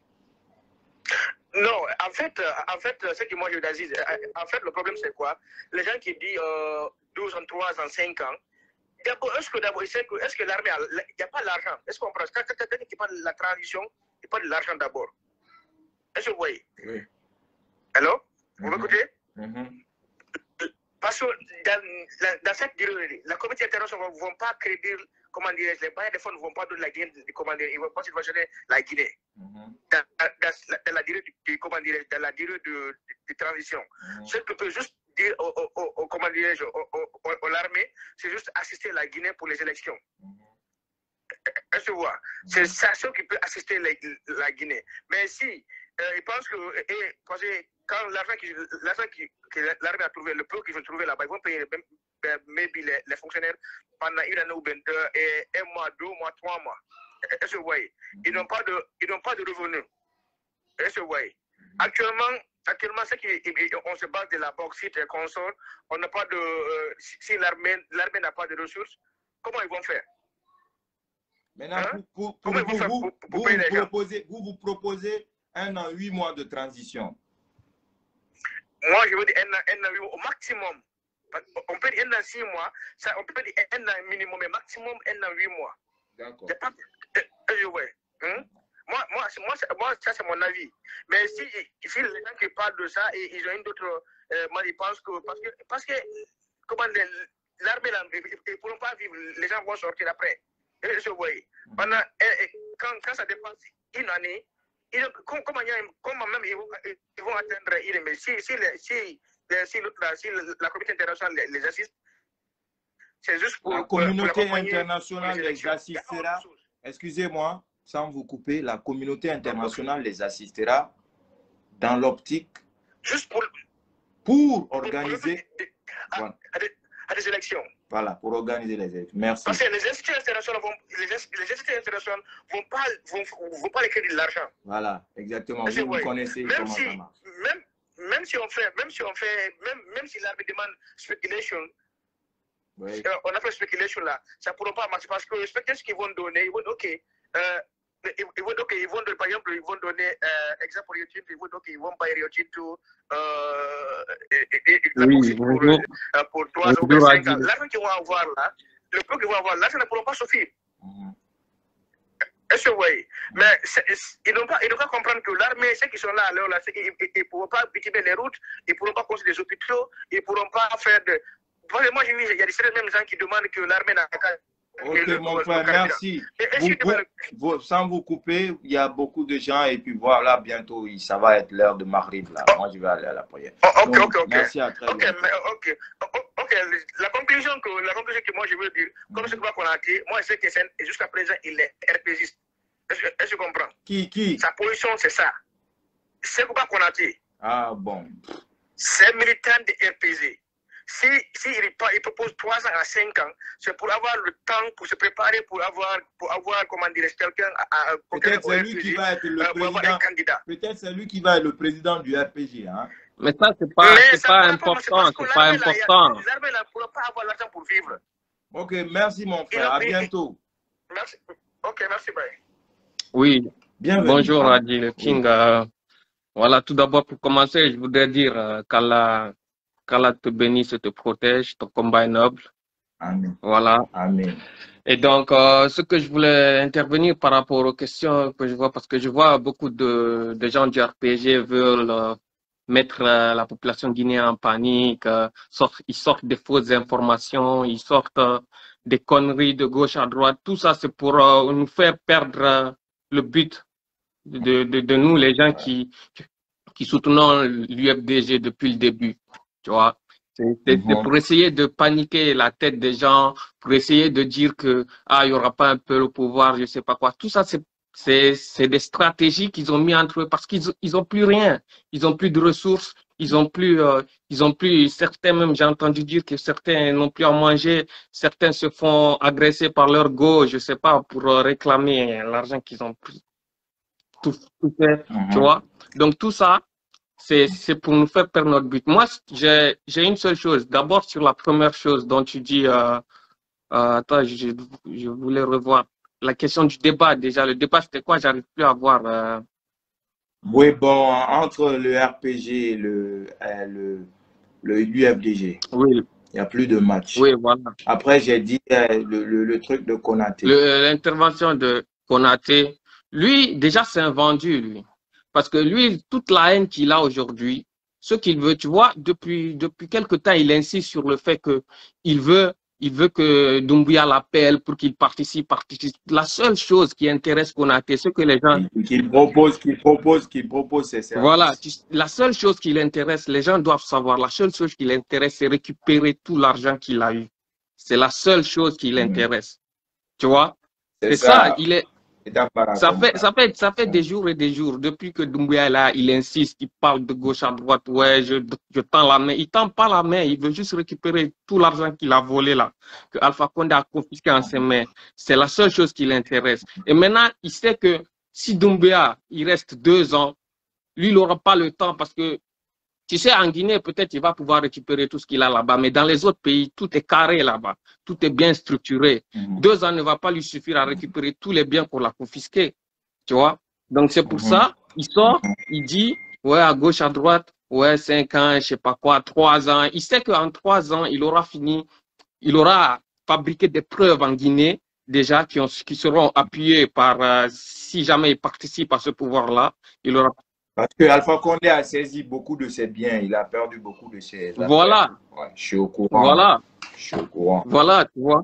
Speaker 6: Non, en fait, ce que moi je dis, en fait, le problème c'est quoi? Les gens qui disent 12 ans, 3 ans, 5 ans, d'abord, est-ce que l'armée, il n'y a pas l'argent? Est-ce qu'on prend? Quand il parle de la transition, il parle de l'argent d'abord. Est-ce que vous voyez? Oui. Allô? Vous m'écoutez? Parce que dans cette durée, la communauté internationale ne vont pas crédit, comment dire, les bailleurs de fonds ne vont pas donner la Guinée, comment dire, ils vont pas subventionner la Guinée. Dans la durée dans la durée de transition. Ce que peut juste dire comment dire, à l'armée, c'est juste assister la Guinée pour les élections. Est-ce que vous voyez? C'est ça ce qui peut assister la Guinée. Mais si, ils pensent que, quand l'argent que l'armée a trouvé, le peu qu'ils ont trouvé là-bas, ils vont payer maybe les fonctionnaires pendant 1 année ou 2 et 1 mois, 2 mois, 3 mois. Est-ce que vous voyez? Ils n'ont pas de revenus. Est-ce que vous voyez? Actuellement, on se base de la bauxite et consorts. On n'a pas de. Si l'armée n'a pas de ressources, comment ils vont faire?
Speaker 2: Maintenant, vous proposez 1 an, 8 mois de transition.
Speaker 6: Moi, je veux dire 1 an, 8 mois au maximum. On peut dire 1 an, 6 mois. On peut dire 1 an minimum, mais maximum 1 an, 8 mois.
Speaker 2: D'accord.
Speaker 6: Moi, ça c'est mon avis. Mais si les gens qui parlent de ça, ils ont une autre. Moi, ils pensent que. Parce que comment l'armée, ils ne pourront pas vivre. Les gens vont sortir après. Vous voyez. Quand ça dépasse 1 année, comment même ils vont atteindre une. Mais si la communauté internationale les assiste, c'est juste pour.
Speaker 2: La communauté internationale les assistera. Excusez-moi, sans vous couper, la communauté internationale les assistera dans l'optique.
Speaker 6: Juste
Speaker 2: pour organiser.
Speaker 6: À des élections.
Speaker 2: Voilà, pour organiser les élections. Merci.
Speaker 6: Parce que les institutions internationales vont pas les créer de l'argent.
Speaker 2: Voilà, exactement. Vous connaissez comment ça marche.
Speaker 6: Même si l'armée demande speculation, on a fait speculation là, ça ne pourra pas marcher parce que ce qu'ils vont donner, ils vont ils vont donner, par exemple, ils vont donner, exemple, ils vont donc ils vont payer Rio Tinto pour 3 ou 5 ans. L'argent qu'ils vont avoir là, le peu qu'ils vont avoir là, ça ne pourra pas suffire. Est-ce que vous voyez? Mais ils n'ont pas comprendre que l'armée, ceux qui sont là, ils ne pourront pas bitumer les routes, ils ne pourront pas construire des hôpitaux, ils ne pourront pas faire de. Moi, j'ai vu, il y a des mêmes gens qui demandent que l'armée n'a qu'à.
Speaker 2: Ok, mon frère, merci. Sans vous couper, il y a beaucoup de gens et puis voilà, bientôt, ça va être l'heure de Maghrib là. Moi, je vais aller à la prière.
Speaker 6: Ok.
Speaker 2: Merci à très bientôt.
Speaker 6: Ok, la conclusion que moi je veux dire, comme ce que qu'on a dit, moi je sais que jusqu'à présent, il est RPGiste. Est-ce que tu comprends?
Speaker 2: Qui?
Speaker 6: Sa position, c'est ça. C'est quoi qu'on a dit?
Speaker 2: Ah bon.
Speaker 6: C'est militant de RPG. Il propose 3 ans à 5 ans, c'est pour avoir le temps pour se préparer, pour avoir comment dire, quelqu'un
Speaker 2: peut-être c'est lui qui va être le président. Peut-être c'est lui qui va être le président du RPG. Hein?
Speaker 7: Mais ça, c'est pas important. C'est pas important.
Speaker 6: L'armée ne pourra pas avoir l'argent pour vivre.
Speaker 2: Ok, merci mon frère. À bientôt.
Speaker 6: Merci. Ok, merci, bye.
Speaker 7: Oui.
Speaker 2: Bienvenue.
Speaker 7: Bonjour, Adil King. Voilà, tout d'abord, pour commencer, je voudrais dire qu'Allah te bénisse et te protège, ton combat est noble.
Speaker 2: Amen.
Speaker 7: Voilà.
Speaker 2: Amen.
Speaker 7: Et donc, ce que je voulais intervenir par rapport aux questions que je vois, parce que je vois beaucoup de gens du RPG veulent mettre la population guinéenne en panique, ils sortent des fausses informations, ils sortent des conneries de gauche à droite. Tout ça, c'est pour nous faire perdre le but de nous, les gens qui qui soutenons l'UFDG depuis le début, tu vois. C'est pour essayer de paniquer la tête des gens, pour essayer de dire que il y aura pas un peu le pouvoir, je sais pas quoi. Tout ça, c'est des stratégies qu'ils ont mis entre eux parce qu'ils ont plus rien, ils ont plus de ressources, ils ont plus certains même, j'ai entendu dire que certains n'ont plus à manger, certains se font agresser par leur go, je sais pas, pour réclamer l'argent qu'ils ont pris. Tout fait, tu vois. Donc tout ça, c'est pour nous faire perdre notre but. Moi, j'ai une seule chose. D'abord, sur la première chose dont tu dis, attends, je voulais revoir la question du débat. Déjà, le débat, c'était quoi? J'arrive plus à voir.
Speaker 2: Oui, bon, entre le RPG et le UFDG,
Speaker 7: oui.
Speaker 2: Il n'y a plus de match.
Speaker 7: Oui, voilà.
Speaker 2: Après, j'ai dit le truc de Konaté.
Speaker 7: L'intervention de Konaté, lui, déjà, c'est un vendu, lui. Parce que lui, toute la haine qu'il a aujourd'hui, ce qu'il veut, tu vois, depuis quelque temps, il insiste sur le fait qu'il veut que Doumbouya l'appelle pour qu'il participe. La seule chose qui intéresse Konaté, c'est que les gens...
Speaker 2: Qu'il propose ses services.
Speaker 7: Voilà, la seule chose qui l'intéresse, les gens doivent savoir, la seule chose qui l'intéresse, c'est récupérer tout l'argent qu'il a eu. C'est la seule chose qui l'intéresse. Tu vois? C'est ça, il est... Ça fait des jours et des jours, depuis que Doumbouya est là, il insiste, il parle de gauche à droite, ouais, je tends la main. Il tend pas la main, il veut juste récupérer tout l'argent qu'il a volé là, que Alpha Condé a confisqué en ses mains. C'est la seule chose qui l'intéresse. Et maintenant, il sait que si Doumbouya, il reste 2 ans, lui, il n'aura pas le temps parce que, tu sais, en Guinée, peut-être il va pouvoir récupérer tout ce qu'il a là-bas, mais dans les autres pays, tout est carré là-bas, tout est bien structuré. 2 ans ne va pas lui suffire à récupérer tous les biens qu'on l'a confisqués, tu vois. Donc c'est pour ça, il sort, il dit, ouais, à gauche, à droite, ouais, 5 ans, je sais pas quoi, 3 ans. Il sait qu'en 3 ans, il aura fini, il aura fabriqué des preuves en Guinée, déjà, qui seront appuyées par, si jamais il participe à ce pouvoir-là, il aura...
Speaker 2: Parce que Alpha Condé a saisi beaucoup de ses biens, il a perdu beaucoup de ses affaires.
Speaker 7: Voilà.
Speaker 2: Ouais, je suis au courant.
Speaker 7: Voilà.
Speaker 2: Je suis au courant.
Speaker 7: Voilà, tu vois.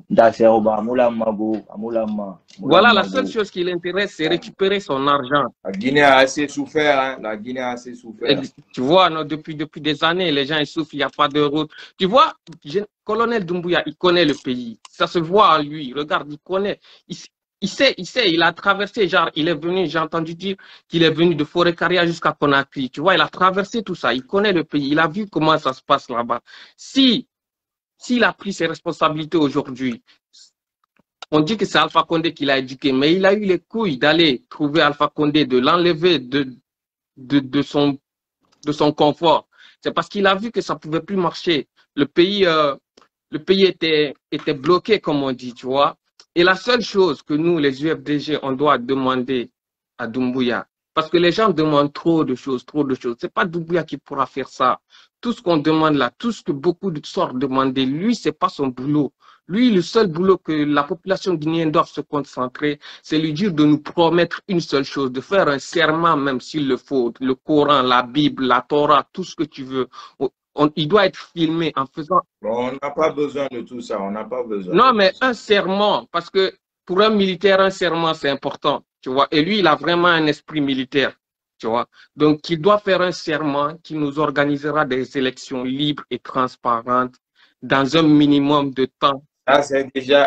Speaker 7: Voilà, la seule chose qui l'intéresse, c'est récupérer son argent.
Speaker 2: La Guinée a assez souffert, hein. La Guinée a assez souffert.
Speaker 7: Et, tu vois, non, depuis des années, les gens ils souffrent, il n'y a pas de route. Tu vois, colonel Doumbouya, il connaît le pays. Ça se voit en lui. Regarde, il connaît. Il sait, il a traversé, genre, il est venu, j'ai entendu dire qu'il est venu de Forêt-Caria jusqu'à Conakry. Tu vois, il a traversé tout ça, il connaît le pays, il a vu comment ça se passe là-bas. S'il a pris ses responsabilités aujourd'hui, on dit que c'est Alpha Condé qui l'a éduqué, mais il a eu les couilles d'aller trouver Alpha Condé, de l'enlever de son confort. C'est parce qu'il a vu que ça ne pouvait plus marcher. Le pays était bloqué, comme on dit, tu vois. Et la seule chose que nous, les UFDG, on doit demander à Doumbouya, parce que les gens demandent trop de choses. C'est pas Doumbouya qui pourra faire ça. Tout ce qu'on demande là, tout ce que beaucoup de sortes demandent, lui, c'est pas son boulot. Lui, le seul boulot que la population guinéenne doit se concentrer, c'est lui dire de nous promettre une seule chose, de faire un serment même s'il le faut, le Coran, la Bible, la Torah, tout ce que tu veux. Il doit être filmé en faisant...
Speaker 2: Bon, on n'a pas besoin de tout ça, on n'a pas besoin.
Speaker 7: Non, mais un serment, parce que pour un militaire, un serment, c'est important, tu vois. Et lui, il a vraiment un esprit militaire, tu vois. Donc, il doit faire un serment qui nous organisera des élections libres et transparentes dans un minimum de temps.
Speaker 2: Ça, c'est déjà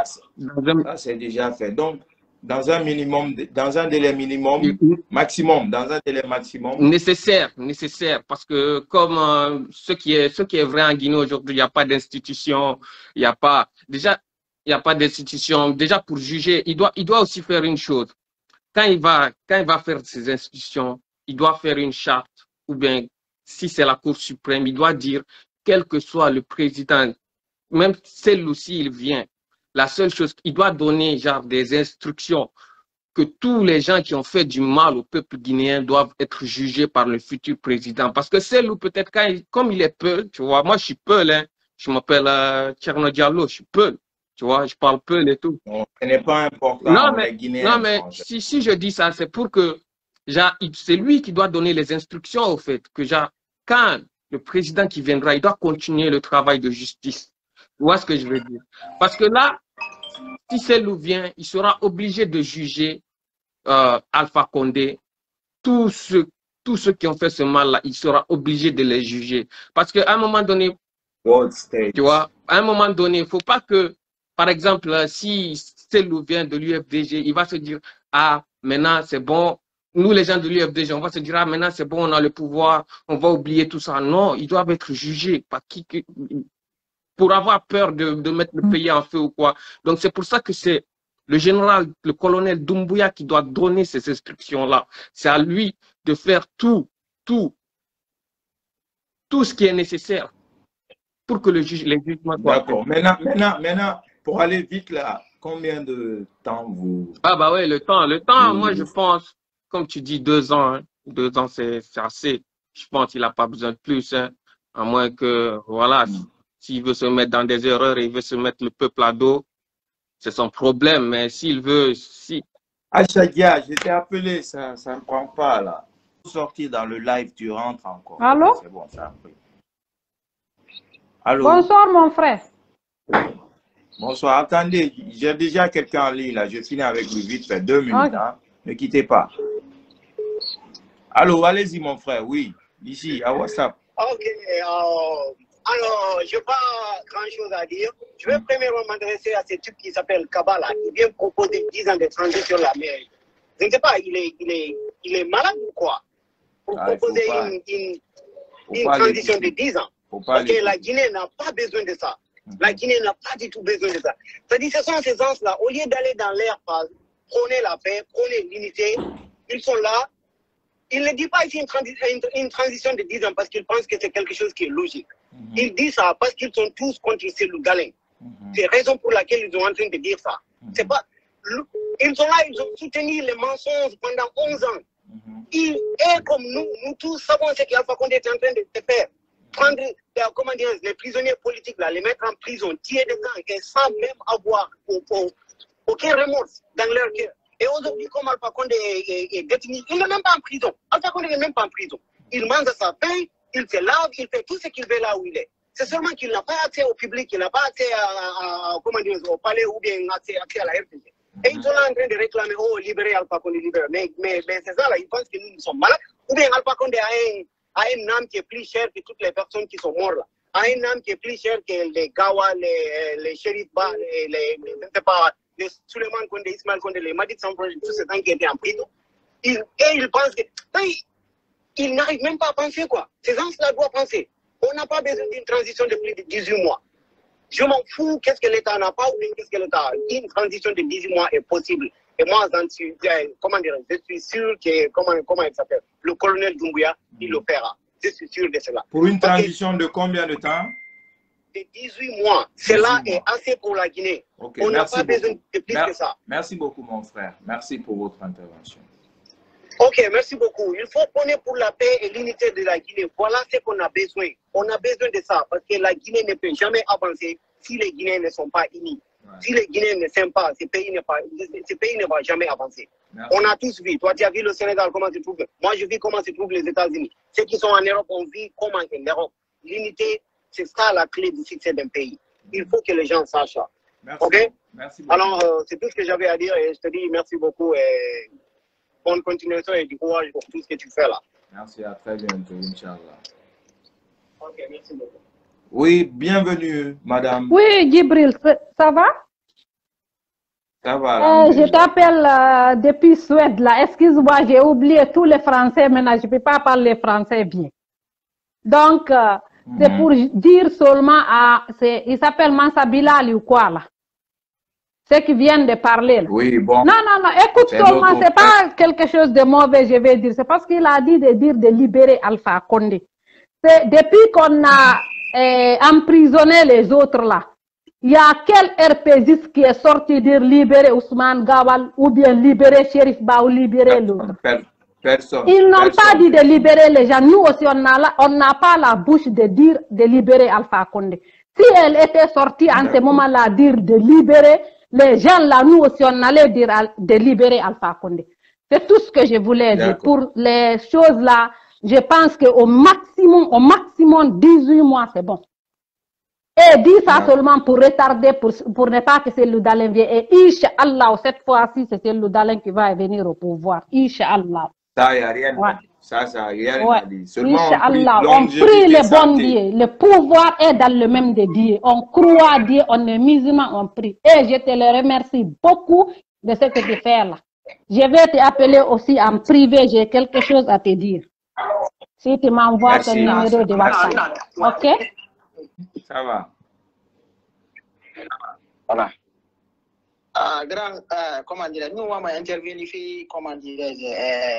Speaker 2: fait. Donc, dans un délai minimum, maximum, dans un délai maximum.
Speaker 7: Nécessaire, parce que comme ce qui est vrai en Guinée aujourd'hui, il n'y a pas d'institution, il n'y a pas d'institution. Déjà pour juger, il doit aussi faire une chose. Quand il va faire ses institutions, il doit faire une charte, ou bien si c'est la Cour suprême, il doit dire, quel que soit le président, même celle-ci, il vient. La seule chose, il doit donner genre des instructions que tous les gens qui ont fait du mal au peuple guinéen doivent être jugés par le futur président. Parce que celle où peut-être comme il est Peul, tu vois, moi je suis Peul, hein, je m'appelle Thierno Diallo, je suis Peul, tu vois, je parle Peul et tout.
Speaker 2: Ce n'est pas important, les Guinéens.
Speaker 7: Non, mais si je dis ça, c'est pour que, c'est lui qui doit donner les instructions au fait, que quand le président qui viendra, il doit continuer le travail de justice. Tu vois ce que je veux dire? Parce que là, si Cellou vient, il sera obligé de juger Alpha Condé, tout ce tous ceux qui ont fait ce mal-là, il sera obligé de les juger. Parce qu'à un moment donné, tu vois, à un moment donné, il ne faut pas que, par exemple, si Cellou vient de l'UFDG, il va se dire, ah, maintenant c'est bon, nous les gens de l'UFDG, on va se dire, ah, maintenant c'est bon, on a le pouvoir, on va oublier tout ça. Non, ils doivent être jugés par pour avoir peur de mettre le pays en feu ou quoi. Donc c'est pour ça que c'est le général, le colonel Doumbouya qui doit donner ces instructions-là. C'est à lui de faire tout ce qui est nécessaire pour que les jugements soient...
Speaker 2: D'accord. Maintenant, pour aller vite là, combien de temps vous...
Speaker 7: Ah bah oui, le temps, moi je pense, comme tu dis, 2 ans. Hein. 2 ans, c'est assez. Je pense qu'il n'a pas besoin de plus. Hein. À moins que, voilà, s'il veut se mettre dans des erreurs et il veut se mettre le peuple à dos, c'est son problème. Mais s'il veut...
Speaker 2: Achadia, je t'ai appelé, ça ne prend pas là. Sortir dans le live, tu rentres encore.
Speaker 8: Allô?
Speaker 2: C'est bon, ça a pris. Allô?
Speaker 8: Bonsoir, mon frère.
Speaker 2: Bonsoir. Attendez, j'ai déjà quelqu'un en ligne là. Je finis avec lui vite fait. 2 minutes. Okay. Hein? Ne quittez pas. Allô, allez-y, mon frère. Oui, ici, à WhatsApp.
Speaker 9: Ok. Alors, je n'ai pas grand-chose à dire. Je vais premièrement m'adresser à ce type qui s'appelle Kabbalah, qui vient proposer 10 ans de transition la mairie. Je ne sais pas, il est malade ou quoi? Pour proposer une transition de 10 ans. Parce que la Guinée n'a pas besoin de ça. La Guinée n'a pas du tout besoin de ça. C'est-à-dire, ce sont ces gens-là, au lieu d'aller dans l'air, prôner la paix, prôner l'unité, ils sont là. Il ne dit pas ici une transition de 10 ans parce qu'ils pensent que c'est quelque chose qui est logique. Ils disent ça parce qu'ils sont tous contre Cellou Dalein. C'est la raison pour laquelle ils sont en train de dire ça. C'est pas... Ils sont là, ils ont soutenu les mensonges pendant 11 ans. Et comme nous tous savons ce qu'Alpha Condé est en train de faire. Prendre les prisonniers politiques, là, les mettre en prison, tirer des gens, et sans même avoir aucun remords dans leur cœur. Et aujourd'hui, comme Alpha Condé est détenu, il n'est même pas en prison. Alpha Condé n'est même pas en prison. Il mange sa pain, il se lave, il fait tout ce qu'il veut là où il est. C'est seulement qu'il n'a pas accès au public, il n'a pas accès au palais ou bien accès à la RTC. Et ils sont là en train de réclamer, oh, libérer Alpha Condé, libérer. Mais c'est ça là, ils pensent que nous sommes malades. Ou bien Alpha Condé a une âme qui est plus chère que toutes les personnes qui sont mortes là. A une âme qui est plus chère que les Gawa, les Shérif Ba, les Suleiman Condé, Ismaël Condé, les Madid Samproj, tous ces gens qui étaient en prison. Et ils pensent que... Ils n'arrivent même pas à penser quoi. Ces gens-là doivent penser. On n'a pas besoin d'une transition de plus de 18 mois. Je m'en fous qu'est-ce que l'État n'a pas ou bien qu'est-ce que l'État a. Une transition de 18 mois est possible. Et moi, je suis sûr que, comment il s'appelle, le colonel Doumbouya, il le fera. Je suis sûr de cela.
Speaker 2: Pour une transition de combien de temps?
Speaker 9: De 18 mois. Cela est assez pour la Guinée.
Speaker 2: Okay,
Speaker 9: on n'a pas besoin de plus que ça.
Speaker 2: Merci beaucoup, mon frère. Merci pour votre intervention.
Speaker 9: Ok, merci beaucoup. Il faut prôner pour la paix et l'unité de la Guinée. Voilà ce qu'on a besoin. On a besoin de ça parce que la Guinée ne peut jamais avancer si les Guinéens ne sont pas unis. Ouais. Si les Guinéens ne s'aiment pas, ce pays ne va jamais avancer. Merci. On a tous vu. Toi, tu as vu le Sénégal, comment se trouve. Moi, je vis comment se trouvent les États-Unis. Ceux qui sont en Europe, on vit comment en Europe. L'unité, c'est ça la clé du succès d'un pays. Il faut que les gens sachent ça.
Speaker 2: Merci.
Speaker 9: Ok?
Speaker 2: Merci beaucoup.
Speaker 9: Alors, c'est tout ce que j'avais à dire et je te dis merci beaucoup. Et... bonne continuation et du courage pour tout ce que tu fais là.
Speaker 2: Merci, à très bientôt, Inch'Allah.
Speaker 9: Ok, merci beaucoup.
Speaker 2: Oui, bienvenue, madame.
Speaker 8: Oui, Djibril, ça va?
Speaker 2: Ça va.
Speaker 8: Je t'appelle depuis Suède, là. Excuse-moi, j'ai oublié tous les Français, maintenant je ne peux pas parler français bien. Donc, c'est pour dire seulement il s'appelle Mansa Bilali ou quoi, là? Ceux qui viennent de parler. Là.
Speaker 2: Oui, bon.
Speaker 8: Non, écoute seulement, c'est pas quelque chose de mauvais, je vais dire. C'est parce qu'il a dit de libérer Alpha Condé. C'est depuis qu'on a emprisonné les autres là, il y a quel RPGiste qui est sorti dire libérer Ousmane Gawal ou bien libérer Shérif Ba ou libérer l'autre.
Speaker 2: Personne.
Speaker 8: Ils n'ont pas dit de libérer les gens. Nous aussi, on n'a pas la bouche de dire de libérer Alpha Condé. Si elle était sortie en ce moment-là dire de libérer les gens là, nous aussi, on allait dire de libérer Alpha Condé. C'est tout ce que je voulais dire. Pour les choses là, je pense qu'au maximum 18 mois, c'est bon. Et 10 ça seulement pour retarder, pour ne pas que Cellou Dalein vienne. Et Inch'Allah, cette fois-ci, c'est Cellou Dalein qui va venir au pouvoir. Inch'Allah.
Speaker 2: Ça, il n'y a rien.
Speaker 8: Ouais.
Speaker 2: Ça n'a rien
Speaker 8: ouais.
Speaker 2: à dire. Seulement
Speaker 8: Inch'Allah, on prie les bons dieux. Le pouvoir est dans le même des dieux. On croit à Dieu, on est musulman, on prie. Et je te le remercie beaucoup de ce que tu fais là. Je vais t'appeler aussi en privé, j'ai quelque chose à te dire. Si tu m'envoies ton numéro de WhatsApp. Ok?
Speaker 2: Ça va.
Speaker 9: Voilà. Grand, comment dire, nous, on va intervenir, comment dire, il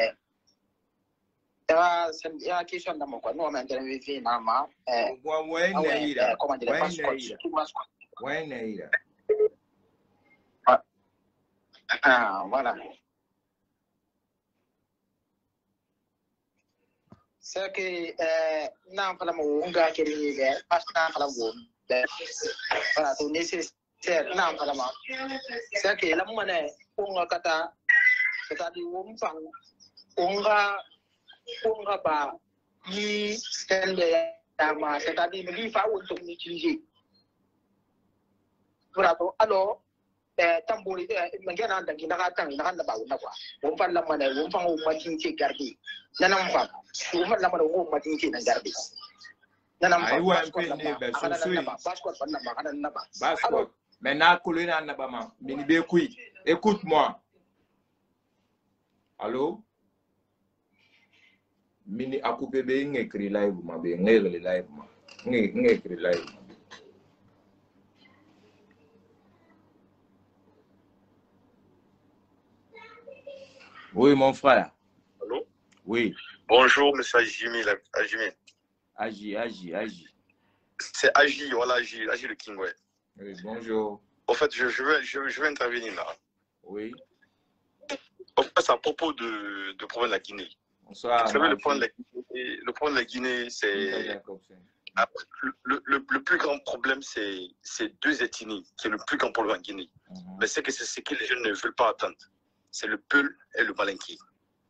Speaker 9: y a une question dans mon coin. Nous, on va intervenir, normalement. Comment dire, voilà. C'est que, non, pas la monga qui est pas la monga. Voilà, c'est nécessaire. Non, pas la monga. C'est que la monnaie, on va kata, c'est-à-dire, on va pas, c'est-à-dire, il faut utiliser. Voilà, alors, tamboli ngena ndangi nakatang nakanda ba unakwa umfa lamana umfa umatinche gardi nana mfa umfa lamana umatinche na gardi nana mfa
Speaker 2: basco maintenant colonna nabama mini be kui écoute-moi. Allô mini akupe be ngekri live ma be ngere live ma ngekri live. Oui, mon frère.
Speaker 10: Allô?
Speaker 2: Oui.
Speaker 10: Bonjour, monsieur Ajimi.
Speaker 2: Agi.
Speaker 10: C'est Agi, voilà, Agi le King, ouais.
Speaker 2: Oui, bonjour.
Speaker 10: En fait, je veux intervenir là.
Speaker 2: Oui.
Speaker 10: En fait, c'est à propos de problème de la Guinée.
Speaker 2: Bonsoir.
Speaker 10: Vous savez, le problème de la Guinée, c'est... Le plus grand problème, c'est deux ethnies, qui est le plus grand problème en Guinée. Mais c'est ce que les jeunes ne veulent pas attendre. C'est le Peul et le Malinké.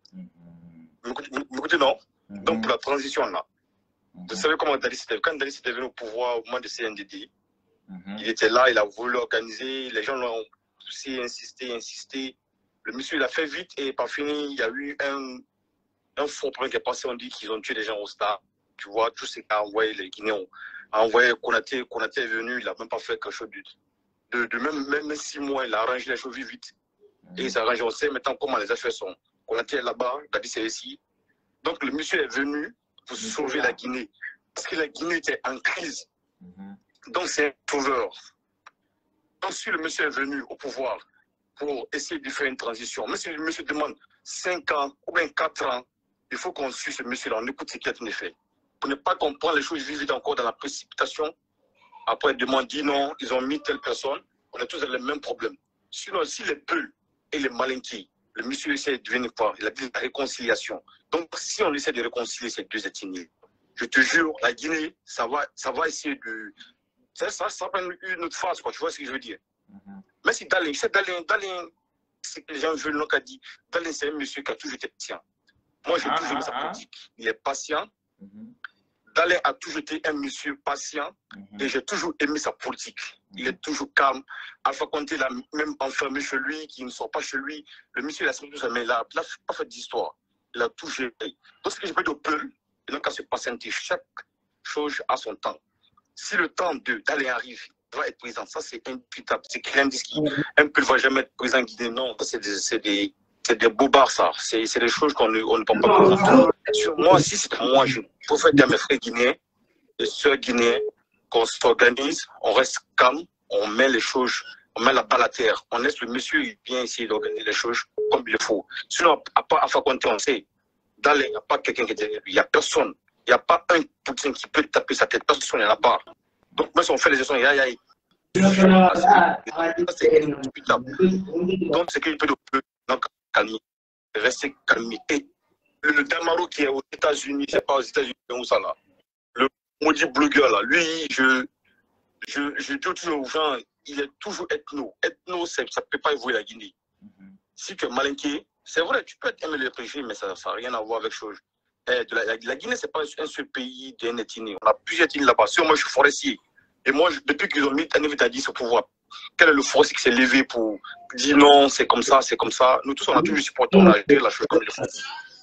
Speaker 10: Écoutez, non? Donc, pour la transition, là, vous savez comment Dali s'est quand Dali s'est venu au pouvoir au moment de CNDD, il était là, il a voulu organiser, les gens l'ont poussé, insisté. Le monsieur, il a fait vite et par fini, il y a eu un faux problème qui est passé. On dit qu'ils ont tué des gens au stade. Tu vois, tout ce qu'a envoyé les Guinéens, a envoyé Konaté est venu, il n'a même pas fait quelque chose de même 6 mois, il a arrangé les choses vite. Et il s'arrange, on sait maintenant comment les affaires sont. Konaté est là-bas, Dadi c'est ici. Donc le monsieur est venu pour sauver la Guinée. Parce que la Guinée était en crise. Donc c'est un sauveur. Donc si le monsieur est venu au pouvoir pour essayer de faire une transition, même si le monsieur demande 5 ans ou bien 4 ans, il faut qu'on suive ce monsieur-là, on écoute ce qui a été fait. Pour ne pas comprendre les choses vite encore dans la précipitation. Après, il demande, dit non, ils ont mis telle personne, on a tous les mêmes problèmes. Sinon, si les Peuls et les Malinké, le monsieur essaie de venir quoi? Il a dit la réconciliation. Donc, si on essaie de réconcilier ces deux ethnies, je te jure, la Guinée, ça va essayer de... Ça prend une autre phase, quoi. Tu vois ce que je veux dire? Mais si Dalin, c'est que les gens veulent, l'ont dit, Dalin, c'est un monsieur qui a toujours été patient. Moi, j'ai toujours aimé sa politique. Il est patient. Dalin a toujours été un monsieur patient et j'ai toujours aimé sa politique. Il est toujours calme. Alpha Condé l'a même enfermé chez lui, qui ne sort pas chez lui. Le monsieur, il a sorti tout ça, mais il n'a pas fait d'histoire. Il a tout géré. Donc, ce que je peux dire Peul, il n'a qu'à se patienter. Chaque chose à son temps. Si le temps de Dalin arrive, il doit être président. Ça, c'est imputable. C'est quelqu'un qui dit qu'un Peul ne va jamais être président guinéen. Non, c'est des bobards, ça. C'est des choses qu'on ne peut pas comprendre. Moi, si c'est moi, je préfère dire à mes frères guinéens, les sœurs guinéens, qu'on s'organise, on reste calme, on met les choses, on met la balle à terre, on laisse le monsieur bien essayer d'organiser les choses comme il faut. Sinon, à part Alpha Condé, on sait, il n'y a pas quelqu'un qui est derrière lui, il n'y a personne. Il n'y a pas un Poutine qui peut taper sa tête, personne, il n'y en a pas. Donc, même si on fait les élections, c'est indiscutable. Donc, c'est qu'il peut calmer, rester calmé. Et le Damaro qui est aux États-Unis, je ne sais pas aux États-Unis où ça là, le maudit blogueur là, lui, je dis toujours aux gens, il est toujours ethno. Ethno, ça ne peut pas évoluer la Guinée. Si tu es Malinké, c'est vrai, tu peux aimer le régime, mais ça n'a rien à voir avec chose. La Guinée, ce n'est pas un seul pays d'un ethnie. On a plusieurs ethnies là-bas. Si moi, je suis forestier, et moi, depuis qu'ils ont mis Tanevitadis au pouvoir, quel est le forestier qui s'est levé pour dire non, c'est comme ça, c'est comme ça. Nous tous, on a toujours supporté, on a géré la chose comme il faut.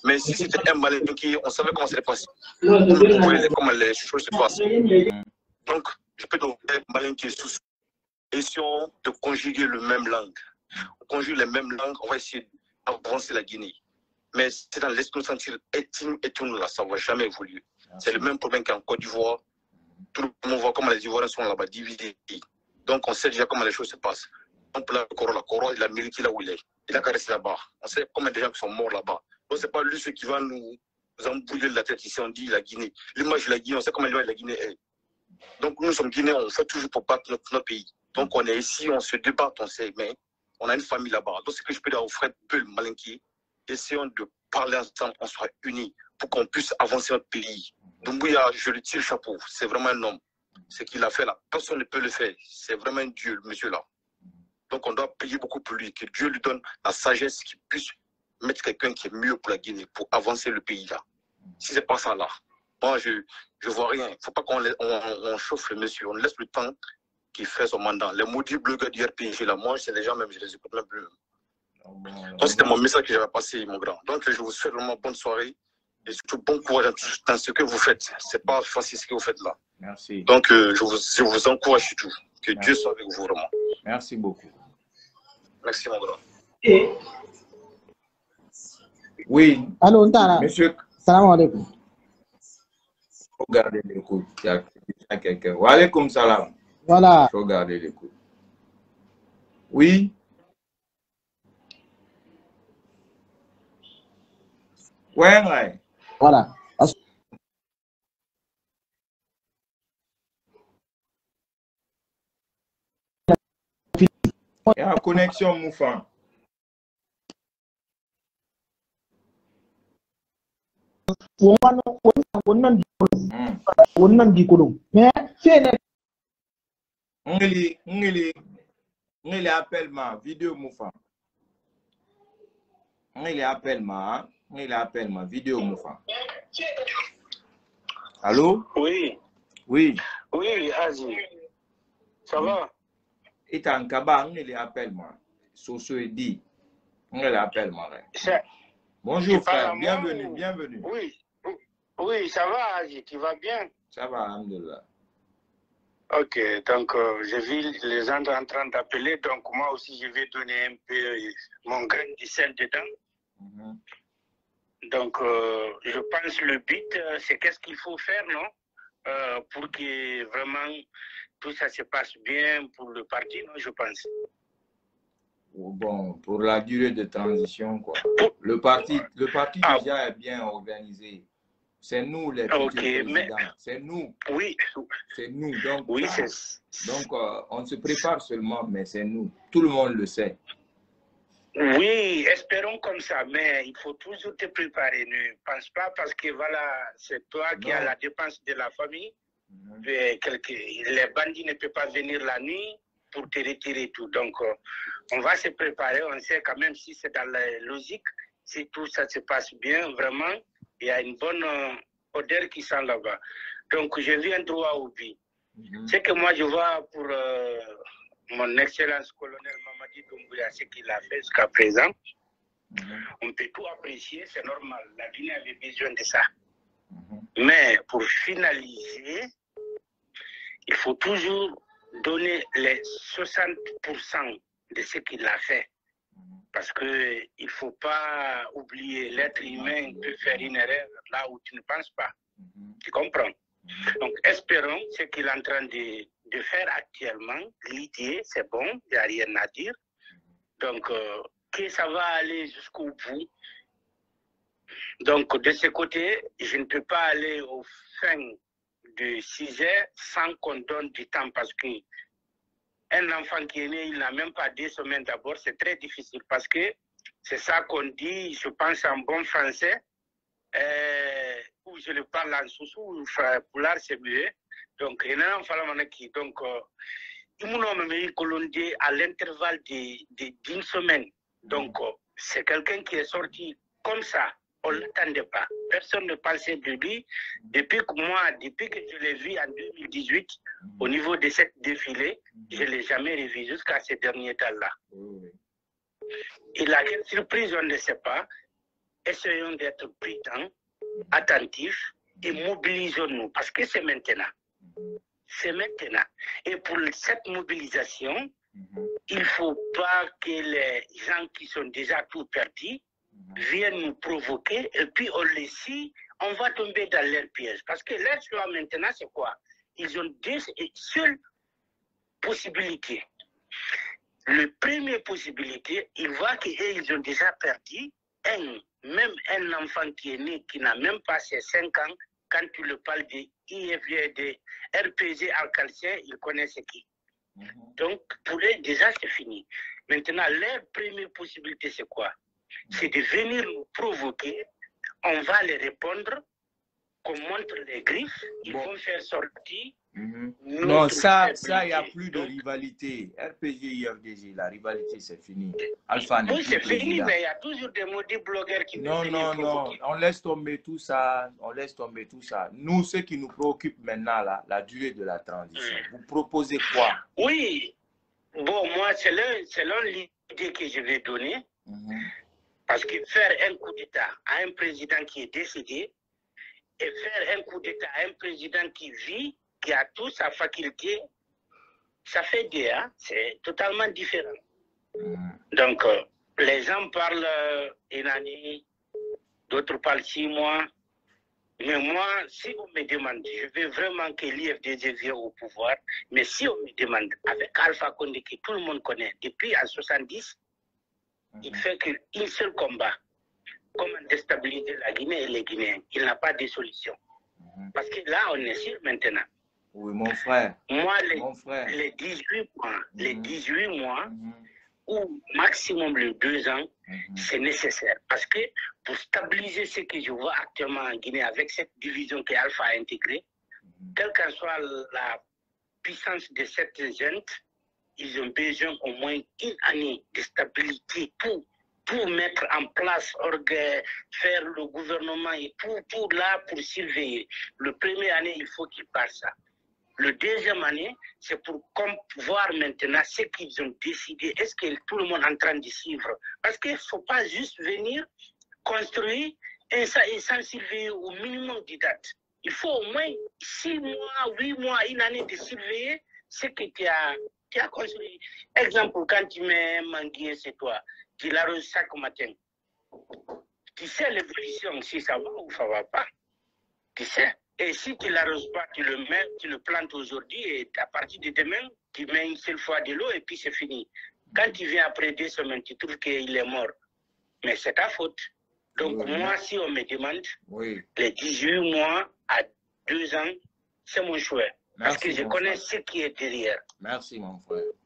Speaker 10: Mais si c'était un Malinké, on savait comment ça allait passer. Vous voyez comment les choses se passent. Donc, je peux donc être Malinké sous. Essayons de conjuguer le même langue. On conjugue les mêmes langues, on va essayer d'avancer la Guinée. Mais c'est dans l'esprit de sentir intime et tout, là, ça ne va jamais évoluer. C'est le même problème qu'en Côte d'Ivoire. Tout le monde voit comment les Ivoiriens sont là-bas divisés. Donc, on sait déjà comment les choses se passent. Donc, là, le Coro, il a mérité là où il est. Il a caressé là-bas. On sait combien de gens qui sont morts là-bas. Donc, ce n'est pas lui ce qui va nous embrouiller la tête ici. On dit la Guinée. L'image de la Guinée, on sait comment l'image de la Guinée est. Donc, nous sommes Guinéens, on fait toujours pour battre notre pays. Donc, on est ici, on se débat, on sait, mais on a une famille là-bas. Donc, ce que je peux dire aux frères Peul, Malinké, essayons de parler ensemble, on soit unis pour qu'on puisse avancer notre pays. Doumbouya, je lui tire le chapeau. C'est vraiment un homme. Ce qu'il a fait là, personne ne peut le faire. C'est vraiment un Dieu, le monsieur là. Donc, on doit prier beaucoup pour lui, que Dieu lui donne la sagesse qu'il puisse mettre quelqu'un qui est mieux pour la Guinée, pour avancer le pays là. Si ce n'est pas ça là, moi, je ne vois rien. Il ne faut pas qu'on chauffe le monsieur. On laisse le temps qu'il fait son mandat. Les maudits blogueurs du RPG là, moi, c'est les gens même, je les écoute même plus. Donc, c'était mon message que j'avais passé, mon grand. Donc, je vous souhaite vraiment bonne soirée et surtout bon courage dans ce que vous faites. Ce n'est pas facile ce que vous faites là.
Speaker 2: Merci.
Speaker 10: Donc, je vous encourage surtout. Que Dieu soit avec vous vraiment.
Speaker 2: Merci beaucoup.
Speaker 10: Merci, mon grand.
Speaker 2: Oui.
Speaker 11: Allô, Ntara.
Speaker 2: Monsieur.
Speaker 11: Salam alaikum.
Speaker 2: Regardez l'écoute. Il y a quelqu'un. Wa alaikum salam.
Speaker 11: Voilà.
Speaker 2: Regardez l'écoute. Oui. Ouais.
Speaker 11: Voilà.
Speaker 2: Il y a connexion, Moufa. Ngeli appelle ma vidéo Moufa. Ngeli appelle ma vidéo Moufa. Allô?
Speaker 12: Oui.
Speaker 2: Oui.
Speaker 12: Oui, Azi. Ça va?
Speaker 2: Et en Kaba, ngeli appelle ma. Soso et dit. Ngeli appelle ma. Bonjour frère, bienvenue.
Speaker 12: Oui, ça va, Azi, tu vas bien?
Speaker 2: Ça va, alhamdoulilah.
Speaker 12: Ok, donc j'ai vu les gens en train d'appeler, donc moi aussi je vais donner un peu mon grain de sel dedans. Donc je pense le but, c'est qu'est-ce qu'il faut faire, non? Pour que vraiment tout ça se passe bien pour le parti, non, je pense.
Speaker 2: Bon, pour la durée de transition, quoi. Le parti déjà est bien organisé. C'est nous les futurs présidents. C'est nous.
Speaker 12: Oui.
Speaker 2: C'est nous. Donc,
Speaker 12: oui,
Speaker 2: on se prépare seulement, mais c'est nous. Tout le monde le sait.
Speaker 12: Oui, espérons comme ça, mais il faut toujours te préparer. Ne pense pas parce que voilà, c'est toi qui as la dépense de la famille. Les bandits ne peuvent pas venir la nuit pour te retirer tout. Donc, on va se préparer. On sait quand même si c'est dans la logique, si tout ça se passe bien, vraiment. Il y a une bonne odeur qui sent là-bas. Donc, je viens droit au but. Ce que moi, je vois pour mon excellence colonel Mamadi Doumbouya, ce qu'il a fait jusqu'à présent, on peut tout apprécier, c'est normal. La Guinée avait besoin de ça. Mais pour finaliser, il faut toujours donner les 60% de ce qu'il a fait. Parce qu'il ne faut pas oublier, l'être humain peut faire une erreur là où tu ne penses pas. Tu comprends? Donc, espérons ce qu'il est en train de faire actuellement. L'idée, c'est bon, il n'y a rien à dire. Donc, que ça va aller jusqu'au bout. Donc, de ce côté, je ne peux pas aller au fin de 6 heures sans qu'on donne du temps parce que un enfant qui est né, il n'a même pas 2 semaines d'abord, c'est très difficile parce que c'est ça qu'on dit, je pense en bon français, ou je le parle en sous ou poulard, c'est mieux. Donc, il y a un enfant qui, donc, à l'intervalle d'une semaine. Donc, c'est quelqu'un qui est sorti comme ça. On ne l'attendait pas. Personne ne pensait de lui. Depuis que je l'ai vu en 2018, au niveau de cette défilée, je ne l'ai jamais revu jusqu'à ces derniers temps-là. Et là, quelle surprise, on ne sait pas. essayons d'être prudents, attentifs et mobilisons-nous parce que c'est maintenant. C'est maintenant. Et pour cette mobilisation, il ne faut pas que les gens qui sont déjà tout perdus viennent nous provoquer et puis on les suit, on va tomber dans leur piège. Parce que leur choix maintenant, c'est quoi? Ils ont deux seules possibilités. La première possibilité, ils voient qu'ils ont déjà perdu même un enfant qui est né, qui n'a même pas ses 5 ans, quand tu le parles de IFG, de RPG alcalcien, il connaît ce qui. Donc, pour eux, déjà, c'est fini. Maintenant, leur première possibilité, c'est quoi? C'est de venir nous provoquer. On va les répondre, qu'on montre les griffes, ils vont faire sortir.
Speaker 2: Non, ça, il n'y a plus de rivalité. RPG, IFDG, la rivalité, c'est fini. Alpha
Speaker 12: oui, c'est fini, mais il y a toujours des maudits blogueurs qui
Speaker 2: non, on laisse tomber tout ça. On laisse tomber tout ça. Nous, ce qui nous préoccupe maintenant, là, la durée de la transition. Vous proposez quoi?
Speaker 12: Oui. Bon, moi, selon l'idée que je vais donner, parce que faire un coup d'État à un président qui est décédé et faire un coup d'État à un président qui vit, qui a toute sa faculté, ça fait deux, hein? C'est totalement différent. Donc, les gens parlent une année, d'autres parlent 6 mois. Mais moi, si on me demande, je veux vraiment que l'IFDG vienne au pouvoir, mais si on me demande, avec Alpha Condé, que tout le monde connaît, depuis en 70, il fait qu'un seul combat, comment déstabiliser la Guinée et les Guinéens. Il n'a pas de solution. Parce que là, on est sûr maintenant.
Speaker 2: Oui, mon frère.
Speaker 12: Moi, les 18 mois, ou maximum les 2 ans, c'est nécessaire. Parce que pour stabiliser ce que je vois actuellement en Guinée, avec cette division que Alpha a intégrée, quelle qu'en soit la puissance de cette junte, ils ont besoin au moins une année de stabilité pour mettre en place, faire le gouvernement et tout là pour surveiller. Le premier année, il faut qu'ils passent ça. Le deuxième année, c'est pour voir maintenant ce qu'ils ont décidé. Est-ce que tout le monde est en train de suivre? Parce qu'il ne faut pas juste venir construire et sans surveiller au minimum de date. Il faut au moins 6 mois, 8 mois, une année de surveiller ce que tu as construit. Exemple, quand tu mets un manguier, c'est toi, tu l'arroses chaque matin. Tu sais l'évolution, si ça va ou ça ne va pas. Tu sais. Et si tu ne l'arroses pas, tu le plantes aujourd'hui et à partir de demain, tu mets une seule fois de l'eau et puis c'est fini. Quand tu viens après 2 semaines, tu trouves qu'il est mort. Mais c'est ta faute. Donc moi, si on me demande, les 18 mois à 2 ans, c'est mon choix. Parce que je connais ce qui est derrière.
Speaker 2: Merci mon frère.